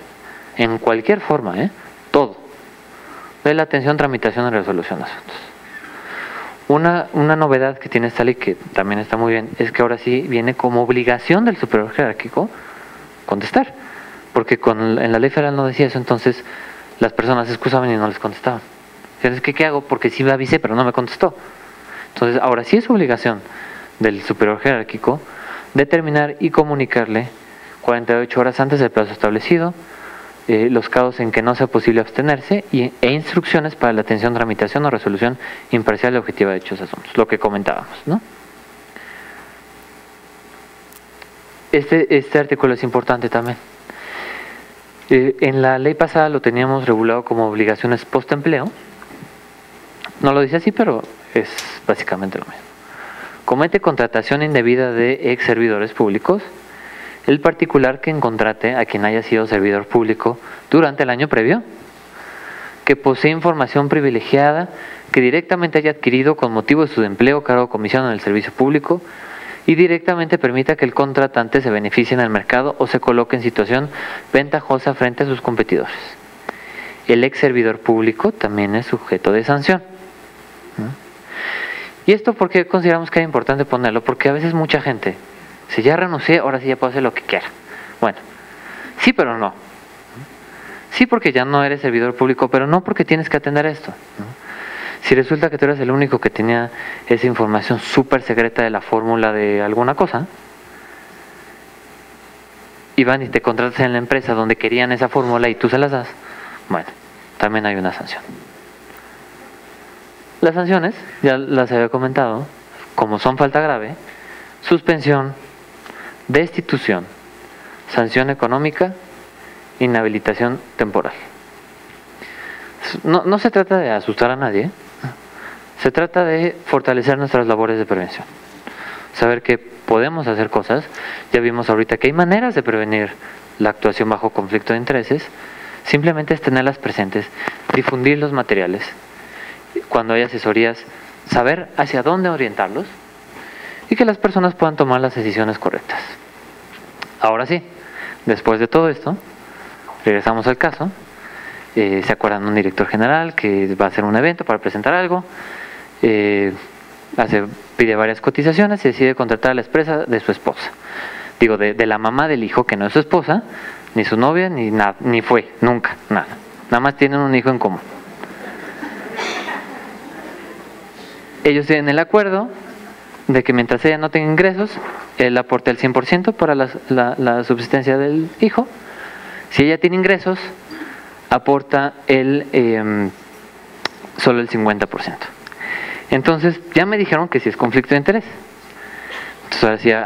Speaker 2: todo, de la atención, tramitación y resolución de asuntos. Una novedad que tiene esta ley, que también está muy bien, es que ahora sí viene como obligación del superior jerárquico contestar, porque en la ley federal no decía eso, entonces las personas se excusaban y no les contestaban. Entonces, ¿qué hago? Porque sí me avisé, pero no me contestó. Entonces, ahora sí es obligación del superior jerárquico determinar y comunicarle 48 horas antes del plazo establecido los casos en que no sea posible abstenerse e instrucciones para la atención, tramitación o resolución imparcial y objetiva de dichos asuntos, lo que comentábamos, ¿no? Este artículo es importante también. En la ley pasada lo teníamos regulado como obligaciones post-empleo. No lo dice así, pero es básicamente lo mismo. Comete contratación indebida de ex servidores públicos el particular que contrate a quien haya sido servidor público durante el año previo, que posee información privilegiada que directamente haya adquirido con motivo de su empleo, cargo o comisión en el servicio público, y directamente permita que el contratante se beneficie en el mercado o se coloque en situación ventajosa frente a sus competidores. El ex servidor público también es sujeto de sanción. ¿Y esto por qué consideramos que es importante ponerlo? Porque a veces mucha gente, si ya renuncié, ahora sí ya puedo hacer lo que quiera. Bueno, sí, pero no. Sí, porque ya no eres servidor público, pero no porque tienes que atender esto. Si resulta que tú eres el único que tenía esa información súper secreta de la fórmula de alguna cosa, y van y te contratas en la empresa donde querían esa fórmula y tú se las das, bueno, también hay una sanción. Las sanciones, ya las había comentado, como son falta grave, suspensión, destitución, sanción económica, inhabilitación temporal. No se trata de asustar a nadie, se trata de fortalecer nuestras labores de prevención. Saber que podemos hacer cosas, ya vimos ahorita que hay maneras de prevenir la actuación bajo conflicto de intereses, simplemente es tenerlas presentes, difundir los materiales, cuando hay asesorías, saber hacia dónde orientarlos y que las personas puedan tomar las decisiones correctas. Ahora sí, después de todo esto, regresamos al caso. ¿Se acuerdan? Un director general que va a hacer un evento para presentar algo, pide varias cotizaciones y decide contratar a la empresa de su esposa. Digo, de la mamá del hijo, que no es su esposa, ni su novia, ni nada, ni fue, nunca, nada. Nada más tienen un hijo en común. Ellos tienen el acuerdo de que mientras ella no tenga ingresos, él aporte el 100% para la subsistencia del hijo. Si ella tiene ingresos, aporta solo el 50%. Entonces, ya me dijeron que sí es conflicto de interés. Entonces, ahora sí,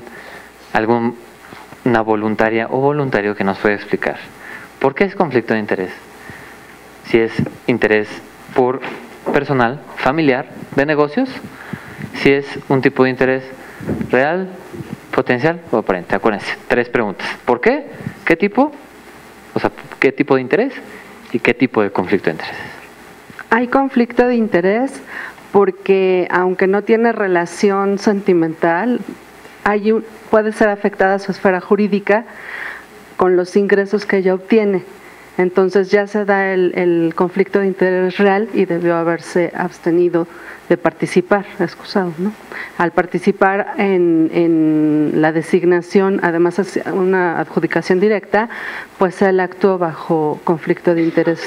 Speaker 2: una voluntaria o voluntario que nos puede explicar por qué es conflicto de interés. Si es interés personal, familiar, de negocios, si es un tipo de interés real, potencial o aparente. Acuérdense, 3 preguntas. ¿Por qué? ¿Qué tipo? O sea, ¿qué tipo de interés? ¿Y qué tipo de conflicto de interés?
Speaker 5: Hay conflicto de interés porque aunque no tiene relación sentimental, puede ser afectada su esfera jurídica con los ingresos que ella obtiene. Entonces ya se da el conflicto de interés real y debió haberse abstenido de participar, excusado, ¿no? Al participar en la designación, además una adjudicación directa, pues él actuó bajo conflicto de interés.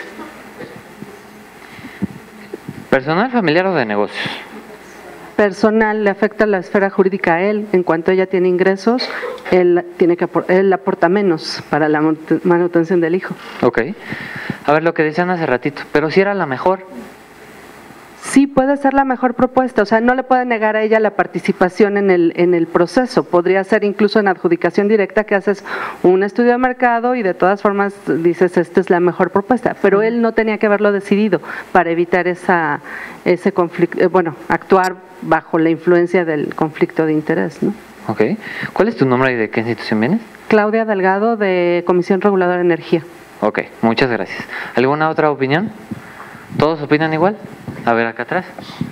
Speaker 2: ¿Personal, familiar o de negocios?
Speaker 5: Personal, le afecta la esfera jurídica a él. En cuanto ella tiene ingresos, él aporta menos para la manutención del hijo.
Speaker 2: Ok. A ver, lo que decían hace ratito, pero si era la mejor.
Speaker 5: Sí, puede ser la mejor propuesta, o sea, no le puede negar a ella la participación en el proceso. Podría ser incluso en adjudicación directa, que haces un estudio de mercado y de todas formas dices, esta es la mejor propuesta, pero él no tenía que haberlo decidido para evitar ese conflicto, actuar bajo la influencia del conflicto de interés, ¿no?
Speaker 2: Ok. ¿Cuál es tu nombre y de qué institución vienes?
Speaker 5: Claudia Delgado, de Comisión Reguladora de Energía.
Speaker 2: Ok, muchas gracias. ¿Alguna otra opinión? ¿Todos opinan igual? A ver, acá atrás.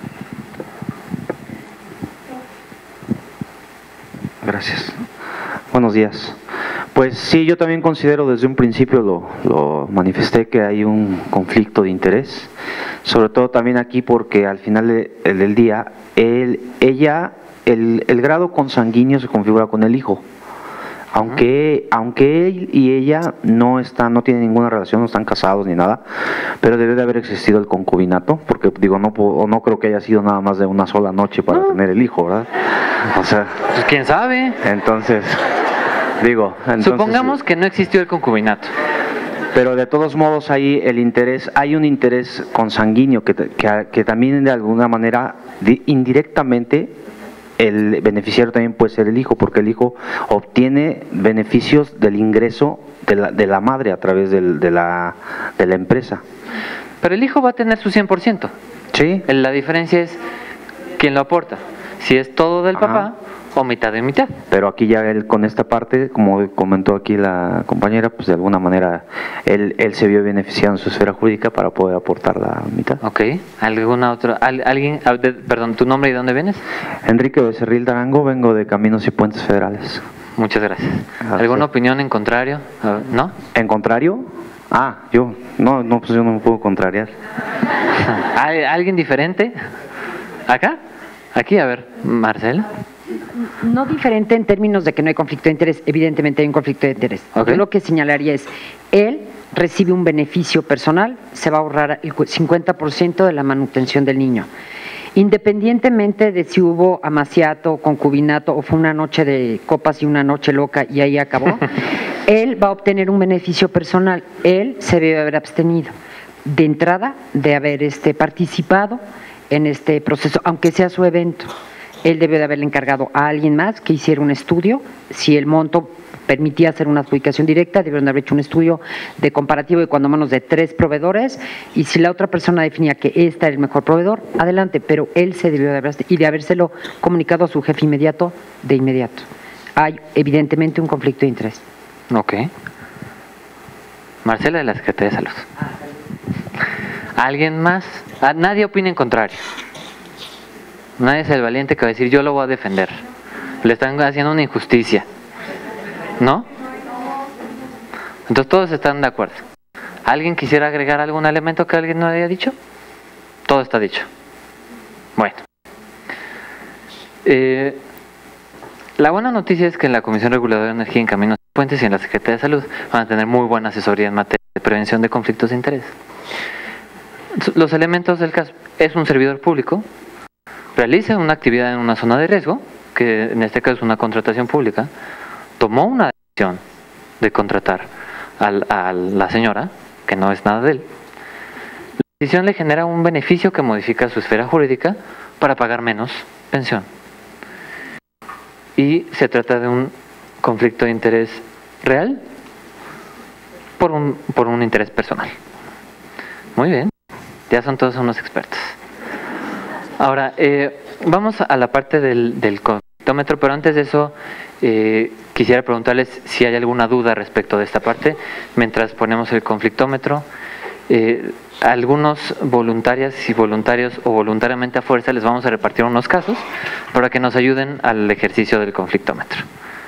Speaker 6: Gracias. Buenos días. Pues sí, yo también considero, desde un principio lo manifesté, que hay un conflicto de interés, sobre todo también aquí porque al final del día, el grado consanguíneo se configura con el hijo. Aunque él y ella no tienen ninguna relación, no están casados ni nada, pero debe de haber existido el concubinato, porque digo, no creo que haya sido nada más de una sola noche para tener el hijo, ¿verdad? O sea,
Speaker 2: pues quién sabe.
Speaker 6: Entonces,
Speaker 2: supongamos que no existió el concubinato.
Speaker 6: Pero de todos modos hay un interés consanguíneo que también de alguna manera indirectamente el beneficiario también puede ser el hijo, porque el hijo obtiene beneficios del ingreso de la madre a través de la empresa.
Speaker 2: Pero el hijo va a tener su 100%.
Speaker 6: Sí.
Speaker 2: La diferencia es quién lo aporta. Si es todo del papá o mitad de mitad.
Speaker 6: Pero aquí ya él con esta parte, como comentó aquí la compañera, pues de alguna manera él se vio beneficiado en su esfera jurídica para poder aportar la mitad.
Speaker 2: Ok. ¿Alguna otra? ¿Alguien? Perdón, ¿tu nombre y dónde vienes?
Speaker 6: Enrique Becerril Darango, vengo de Caminos y Puentes Federales.
Speaker 2: Muchas gracias. ¿Alguna opinión en contrario? ¿No?
Speaker 6: ¿En contrario? Yo no me puedo contrariar.
Speaker 2: ¿Alguien diferente? ¿Acá? Aquí, a ver, Marcela.
Speaker 7: No diferente en términos de que no hay conflicto de interés, evidentemente hay un conflicto de interés.
Speaker 2: Okay.
Speaker 7: Yo lo que señalaría es, él recibe un beneficio personal, se va a ahorrar el 50% de la manutención del niño. Independientemente de si hubo amaciato, concubinato o fue una noche de copas y una noche loca y ahí acabó, él va a obtener un beneficio personal. Él se debe haber abstenido de entrada de haber participado en este proceso, aunque sea su evento. Él debe de haberle encargado a alguien más que hiciera un estudio. Si el monto permitía hacer una adjudicación directa, debieron de haber hecho un estudio de comparativo de cuando menos de 3 proveedores, y si la otra persona definía que este era el mejor proveedor, adelante, pero él se debió de habérselo comunicado a su jefe inmediato de inmediato. Hay evidentemente un conflicto de interés.
Speaker 2: Ok. Marcela, de la Secretaría de Salud. ¿Alguien más? Nadie opina en contrario. Nadie es el valiente que va a decir, yo lo voy a defender. Le están haciendo una injusticia. ¿No? Entonces todos están de acuerdo. ¿Alguien quisiera agregar algún elemento que alguien no haya dicho? Todo está dicho. Bueno. La buena noticia es que la Comisión Reguladora de Energía en Caminos y Puentes y en la Secretaría de Salud van a tener muy buena asesoría en materia de prevención de conflictos de interés. Los elementos del caso: es un servidor público, realiza una actividad en una zona de riesgo, que en este caso es una contratación pública, tomó una decisión de contratar a la señora, que no es nada de él. La decisión le genera un beneficio que modifica su esfera jurídica para pagar menos pensión. Y se trata de un conflicto de interés real por un interés personal. Muy bien, ya son todos unos expertos. Ahora, vamos a la parte del conflictómetro, pero antes de eso quisiera preguntarles si hay alguna duda respecto de esta parte, mientras ponemos el conflictómetro. Algunos voluntarias y voluntarios o voluntariamente a fuerza les vamos a repartir unos casos para que nos ayuden al ejercicio del conflictómetro.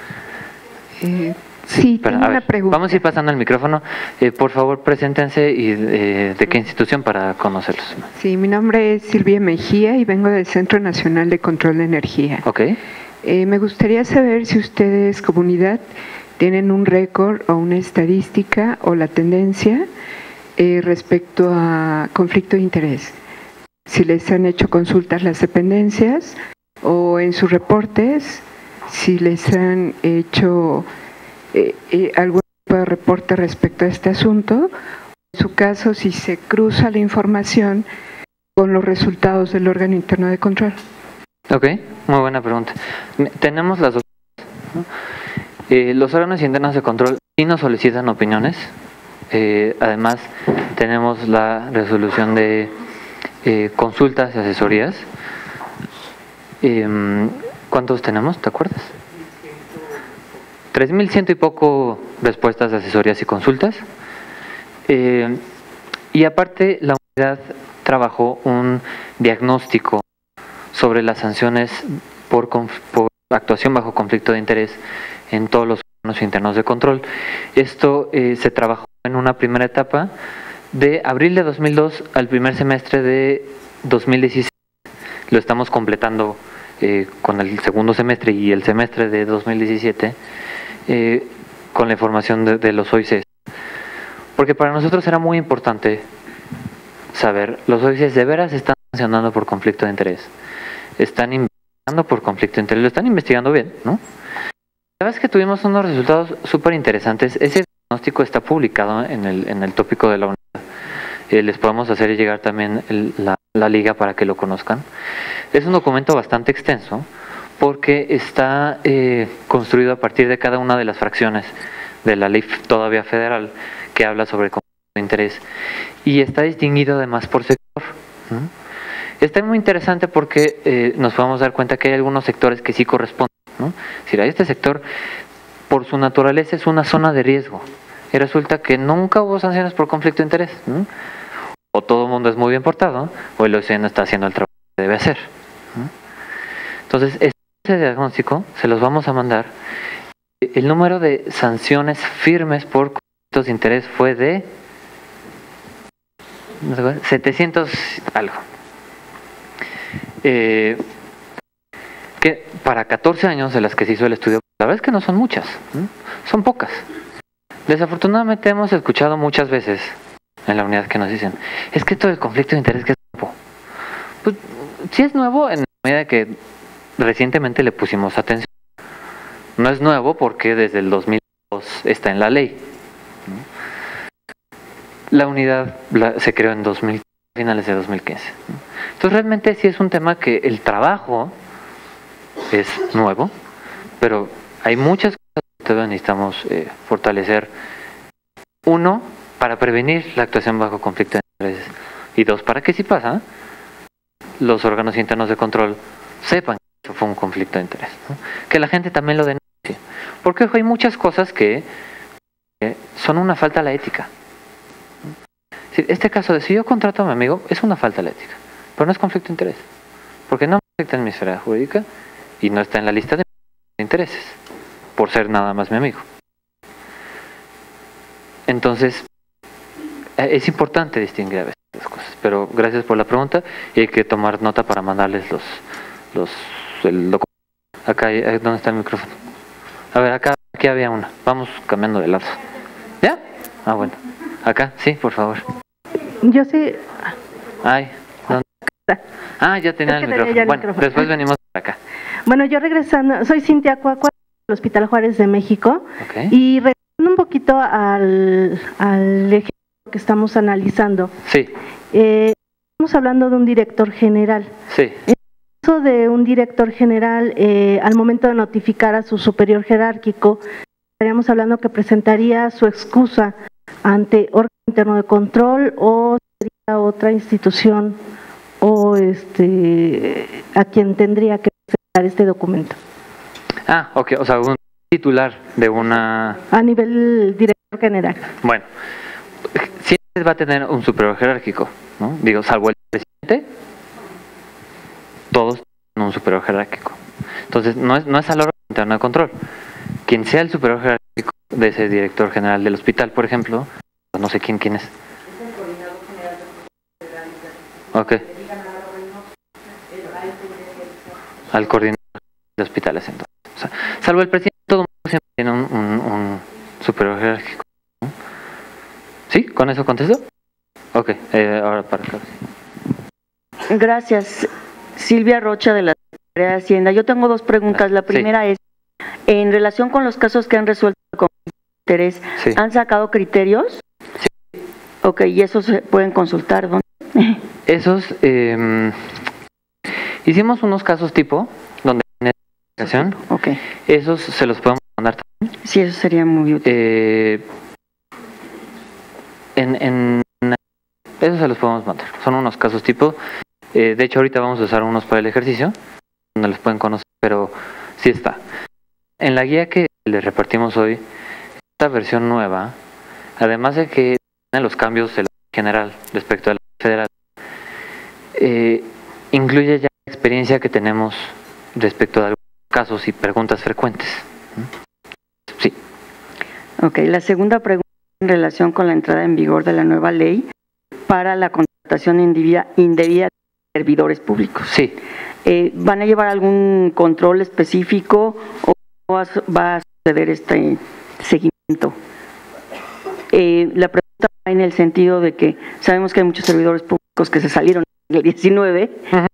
Speaker 8: Sí, tengo una pregunta.
Speaker 2: Vamos a ir pasando el micrófono. Por favor, preséntense y de qué institución para conocerlos.
Speaker 8: Sí, mi nombre es Silvia Mejía y vengo del Centro Nacional de Control de Energía.
Speaker 2: Ok.
Speaker 8: Me gustaría saber si ustedes, comunidad, tienen un récord o una estadística o la tendencia respecto a conflicto de interés. Si les han hecho consultas las dependencias o en sus reportes, si les han hecho algún tipo de reporte respecto a este asunto, en su caso, si se cruza la información con los resultados del órgano interno de control.
Speaker 2: Ok, muy buena pregunta. Tenemos las dos. Los órganos internos de control sí nos solicitan opiniones. Además, tenemos la resolución de consultas y asesorías. ¿Cuántos tenemos? ¿Te acuerdas? 3.100 y poco respuestas de asesorías y consultas. Y aparte, la unidad trabajó un diagnóstico sobre las sanciones por actuación bajo conflicto de interés en todos los órganos internos de control. Esto se trabajó en una primera etapa de abril de 2002 al primer semestre de 2016. Lo estamos completando con el segundo semestre y el semestre de 2017 con la información de los OICs. Porque para nosotros era muy importante saber, los OICs de veras están sancionando por conflicto de interés, están investigando por conflicto de interés, lo están investigando bien, ¿no? La verdad es que tuvimos unos resultados súper interesantes. Ese diagnóstico está publicado en el tópico de la unidad. Les podemos hacer llegar también la liga para que lo conozcan. Es un documento bastante extenso porque está construido a partir de cada una de las fracciones de la ley todavía federal que habla sobre conflicto de interés y está distinguido además por sector, ¿no? Está muy interesante porque nos podemos dar cuenta que hay algunos sectores que sí corresponden, ¿no? Es decir, este sector por su naturaleza es una zona de riesgo y resulta que nunca hubo sanciones por conflicto de interés, ¿no? O todo el mundo es muy bien portado o el OIC no está haciendo el trabajo que debe hacer, ¿no? Entonces ese diagnóstico se los vamos a mandar. El número de sanciones firmes por conflictos de interés fue de 700 algo. Que para 14 años de las que se hizo el estudio, la verdad es que no son muchas, ¿no? Son pocas. Desafortunadamente hemos escuchado muchas veces en la unidad que nos dicen, es que todo el conflicto de interés que es nuevo. Pues sí es nuevo en la medida que recientemente le pusimos atención. No es nuevo porque desde el 2002 está en la ley, ¿no? La unidad se creó en finales de 2015, ¿no? Entonces realmente sí es un tema que el trabajo es nuevo, pero hay muchas cosas que todavía necesitamos fortalecer. Uno, para prevenir la actuación bajo conflicto de intereses. Y dos, para que si pasa, los órganos internos de control sepan que eso fue un conflicto de interés, ¿no? Que la gente también lo denuncie. Porque hay muchas cosas que son una falta a la ética. Este caso de si yo contrato a mi amigo es una falta a la ética, pero no es conflicto de interés, porque no me afecta en mi esfera jurídica y no está en la lista de intereses, por ser nada más mi amigo. Entonces, es importante distinguir a veces. las cosas. Pero gracias por la pregunta y hay que tomar nota para mandarles el documento. Acá, ¿dónde está el micrófono? A ver, aquí había una. Vamos cambiando de lado. ¿Ya? Ah, bueno. Acá, sí, por favor.
Speaker 9: Yo sí.
Speaker 2: Ay, ¿dónde? Ah, ya tenía el micrófono. Bueno, después venimos para acá.
Speaker 9: Bueno, yo regresando, soy Cintia Cuacua, del Hospital Juárez de México.
Speaker 2: Okay.
Speaker 9: Y regresando un poquito al ejemplo que estamos analizando.
Speaker 2: Sí.
Speaker 9: Estamos hablando de un director general.
Speaker 2: Sí.
Speaker 9: De un director general, al momento de notificar a su superior jerárquico, estaríamos hablando que presentaría su excusa ante órgano interno de control o sería otra institución o a quien tendría que presentar este documento.
Speaker 2: Ah, ok, o sea, un titular de una...
Speaker 9: A nivel director general.
Speaker 2: Bueno, siempre va a tener un superior jerárquico, ¿no? Digo, salvo el presidente, todos tienen un superior jerárquico. Entonces, no es al órgano interno de control. Quien sea el superior jerárquico de ese director general del hospital, por ejemplo, no sé quién es. Ok. Al coordinador de hospitales, entonces. O sea, salvo el presidente, todo el mundo siempre tiene un superior jerárquico. ¿Sí? ¿Con eso contesto? Ok, ahora para acá.
Speaker 10: Gracias. Silvia Rocha, de la Secretaría de Hacienda. Yo tengo dos preguntas. La primera es, en relación con los casos que han resuelto con interés, ¿han sacado criterios?
Speaker 2: Sí.
Speaker 10: Ok, ¿y esos se pueden consultar? ¿Dónde?
Speaker 2: Esos, hicimos unos casos tipo, donde en esta ocasión,
Speaker 10: okay.
Speaker 2: Esos se los podemos mandar también.
Speaker 10: Sí, eso sería muy útil.
Speaker 2: Esos se los podemos mandar. Son unos casos tipo. De hecho, ahorita vamos a usar unos para el ejercicio, donde los pueden conocer, pero sí está. En la guía que les repartimos hoy, esta versión nueva, además de que tiene los cambios de la general respecto a la federal, incluye ya la experiencia que tenemos respecto a algunos casos y preguntas frecuentes. Sí.
Speaker 10: Ok, la segunda pregunta en relación con la entrada en vigor de la nueva ley para la contratación indebida de servidores públicos.
Speaker 2: Sí.
Speaker 10: ¿Van a llevar algún control específico o va a suceder este seguimiento? La pregunta va en el sentido de que sabemos que hay muchos servidores públicos que se salieron en el 19,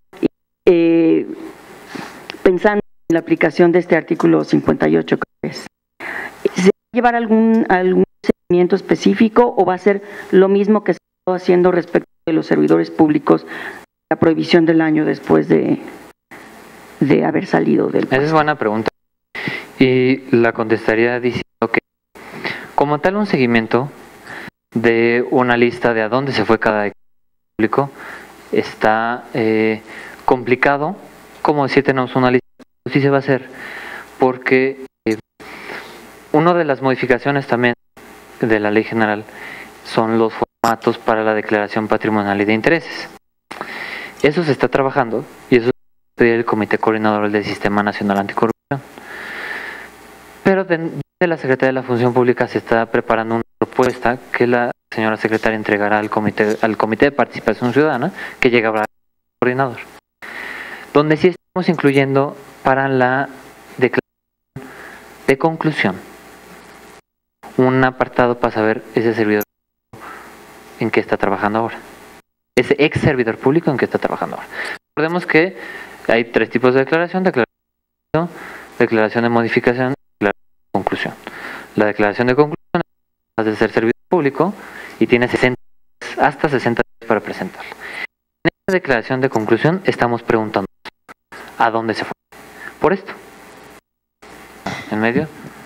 Speaker 10: pensando en la aplicación de este artículo 58, creo que es. ¿Se va a llevar algún seguimiento específico o va a ser lo mismo que se está haciendo respecto de los servidores públicos, la prohibición del año después de haber salido del país?
Speaker 2: Esa es buena pregunta. Y la contestaría diciendo que, como tal, un seguimiento de una lista de a dónde se fue cada público está complicado. Como decir, tenemos una lista, sí se va a hacer, porque una de las modificaciones también de la ley general son los formatos para la declaración patrimonial y de intereses. Eso se está trabajando y eso es el Comité Coordinador del Sistema Nacional Anticorrupción. Pero de la Secretaría de la Función Pública se está preparando una propuesta que la señora secretaria entregará al Comité de Participación Ciudadana, que llegará al coordinador, donde sí estamos incluyendo para la declaración de conclusión un apartado para saber ese servidor en qué está trabajando ahora, ese ex servidor público en qué está trabajando ahora. Recordemos que hay tres tipos de declaración: declaración de modificación, declaración de conclusión. La declaración de conclusión es de ser servidor público y tiene hasta 60 días para presentarla. En esta declaración de conclusión estamos preguntando ¿a dónde se fue? Por esto. En medio.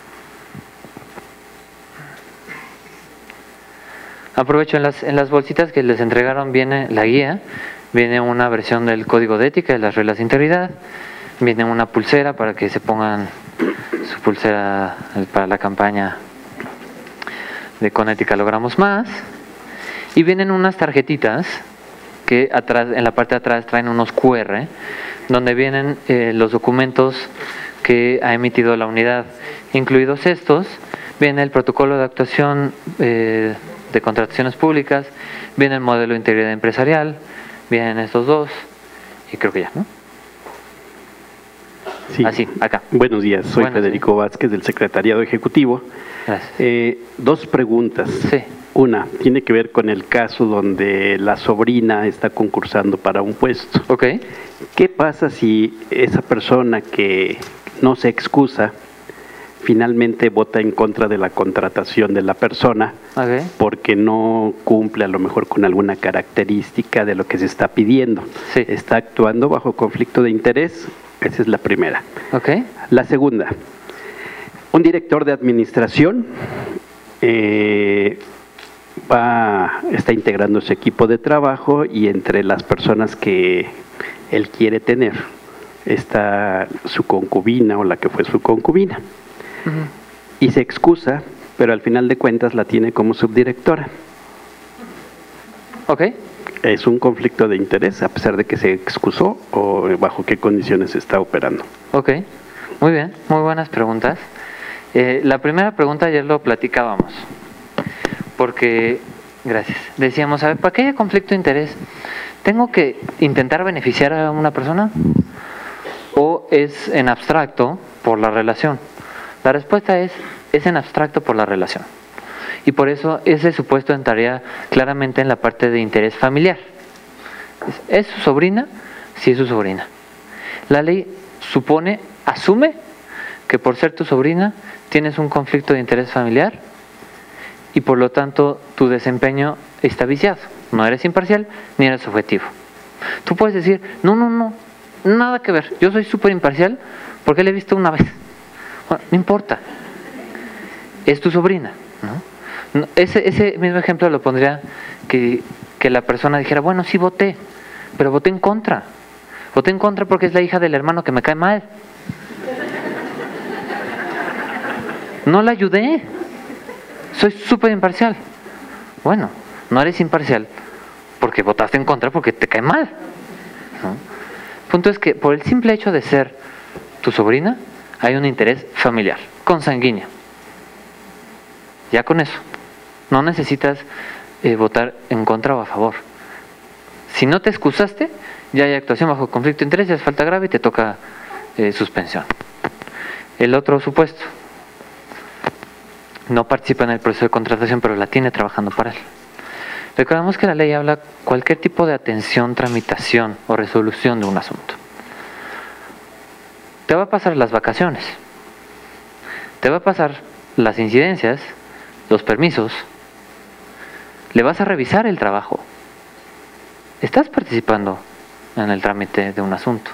Speaker 2: Aprovecho, en las bolsitas que les entregaron viene la guía, viene una versión del código de ética, de las reglas de integridad, viene una pulsera para que se pongan su pulsera para la campaña de Con Ética Logramos Más, y vienen unas tarjetitas que atrás, en la parte de atrás traen unos QR, donde vienen los documentos que ha emitido la unidad, incluidos estos. Viene el protocolo de actuación de contrataciones públicas, viene el modelo de integridad empresarial, vienen estos dos, y creo que ya, ¿no?
Speaker 11: Sí.
Speaker 2: Así, acá.
Speaker 11: Buenos días, soy Federico Vázquez del Secretariado Ejecutivo.
Speaker 2: Gracias.
Speaker 11: Dos preguntas.
Speaker 2: Sí.
Speaker 11: Una, tiene que ver con el caso donde la sobrina está concursando para un puesto.
Speaker 2: Ok.
Speaker 11: ¿Qué pasa si esa persona que no se excusa finalmente vota en contra de la contratación de la persona porque no cumple a lo mejor con alguna característica de lo que se está pidiendo?
Speaker 2: Sí.
Speaker 11: ¿Está actuando bajo conflicto de interés? Esa es la primera.
Speaker 2: Okay.
Speaker 11: La segunda, un director de administración está integrando su equipo de trabajo, y entre las personas que él quiere tener está su concubina o la que fue su concubina. Y se excusa, pero al final de cuentas la tiene como subdirectora.
Speaker 2: Ok.
Speaker 11: ¿Es un conflicto de interés a pesar de que se excusó, o bajo qué condiciones está operando?
Speaker 2: Ok, muy bien, muy buenas preguntas. La primera pregunta ayer lo platicábamos, porque, gracias, decíamos, a ver, ¿para qué haya conflicto de interés? ¿Tengo que intentar beneficiar a una persona? ¿O es en abstracto por la relación? La respuesta es en abstracto por la relación. Y por eso ese supuesto entraría claramente en la parte de interés familiar. ¿Es su sobrina? Sí, es su sobrina. La ley asume que por ser tu sobrina tienes un conflicto de interés familiar, y por lo tanto tu desempeño está viciado. No eres imparcial ni eres objetivo. Tú puedes decir, no, nada que ver, yo soy súper imparcial porque la he visto una vez. Bueno, no importa, es tu sobrina, ¿no? Ese mismo ejemplo lo pondría que la persona dijera, bueno, sí voté, pero voté en contra. Voté en contra porque es la hija del hermano que me cae mal. No la ayudé. Soy súper imparcial. Bueno, no eres imparcial porque votaste en contra porque te cae mal, ¿no? El punto es que por el simple hecho de ser tu sobrina hay un interés familiar, consanguíneo. Ya con eso. No necesitas votar en contra o a favor. Si no te excusaste, ya hay actuación bajo conflicto de interés, ya es falta grave y te toca suspensión. El otro supuesto, no participa en el proceso de contratación, pero la tiene trabajando para él. Recordamos que la ley habla cualquier tipo de atención, tramitación o resolución de un asunto. Te va a pasar las vacaciones, te va a pasar las incidencias, los permisos, le vas a revisar el trabajo. Estás participando en el trámite de un asunto.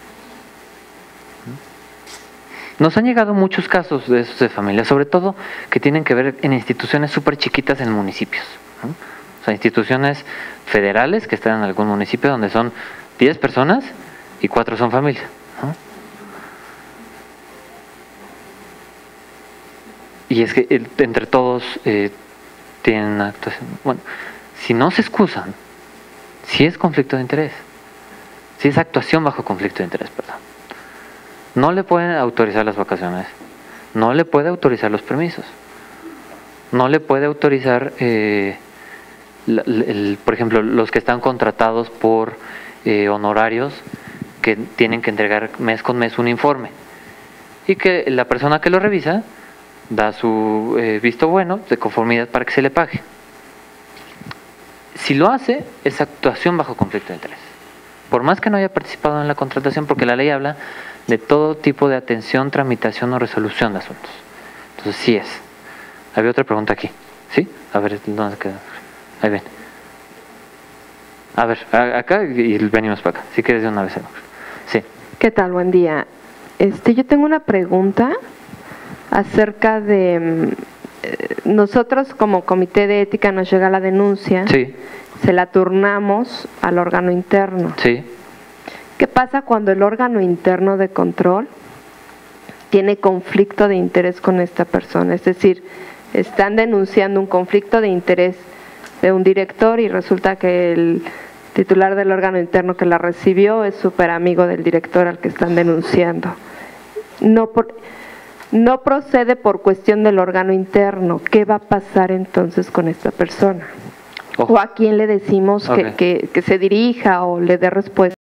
Speaker 2: Nos han llegado muchos casos de esos de familia, sobre todo que tienen que ver en instituciones súper chiquitas en municipios, ¿no? O sea, instituciones federales que están en algún municipio donde son 10 personas y 4 son familia, ¿no? Y es que entre todos tienen actuación. Bueno, si no se excusan, si es conflicto de interés, si es actuación bajo conflicto de interés, perdón. No le pueden autorizar las vacaciones, no le puede autorizar los permisos, no le puede autorizar, por ejemplo, los que están contratados por honorarios que tienen que entregar mes con mes un informe y que la persona que lo revisa da su visto bueno de conformidad para que se le pague. Si lo hace, es actuación bajo conflicto de interés, por más que no haya participado en la contratación, porque la ley habla de todo tipo de atención, tramitación o resolución de asuntos. Entonces sí es. Había otra pregunta aquí, ¿sí? A ver, ¿dónde queda? Ahí ven. A ver, acá y venimos para acá, si quieres de una vez. Sí.
Speaker 12: ¿Qué tal? Buen día. Yo tengo una pregunta acerca de nosotros como comité de ética nos llega la denuncia,
Speaker 2: sí,
Speaker 12: se la turnamos al órgano interno.
Speaker 2: Sí.
Speaker 12: ¿Qué pasa cuando el órgano interno de control tiene conflicto de interés con esta persona? Es decir, están denunciando un conflicto de interés de un director y resulta que el titular del órgano interno que la recibió es súper amigo del director al que están denunciando. no procede por cuestión del órgano interno, ¿qué va a pasar entonces con esta persona? ¿O a quién le decimos que se dirija o le dé respuesta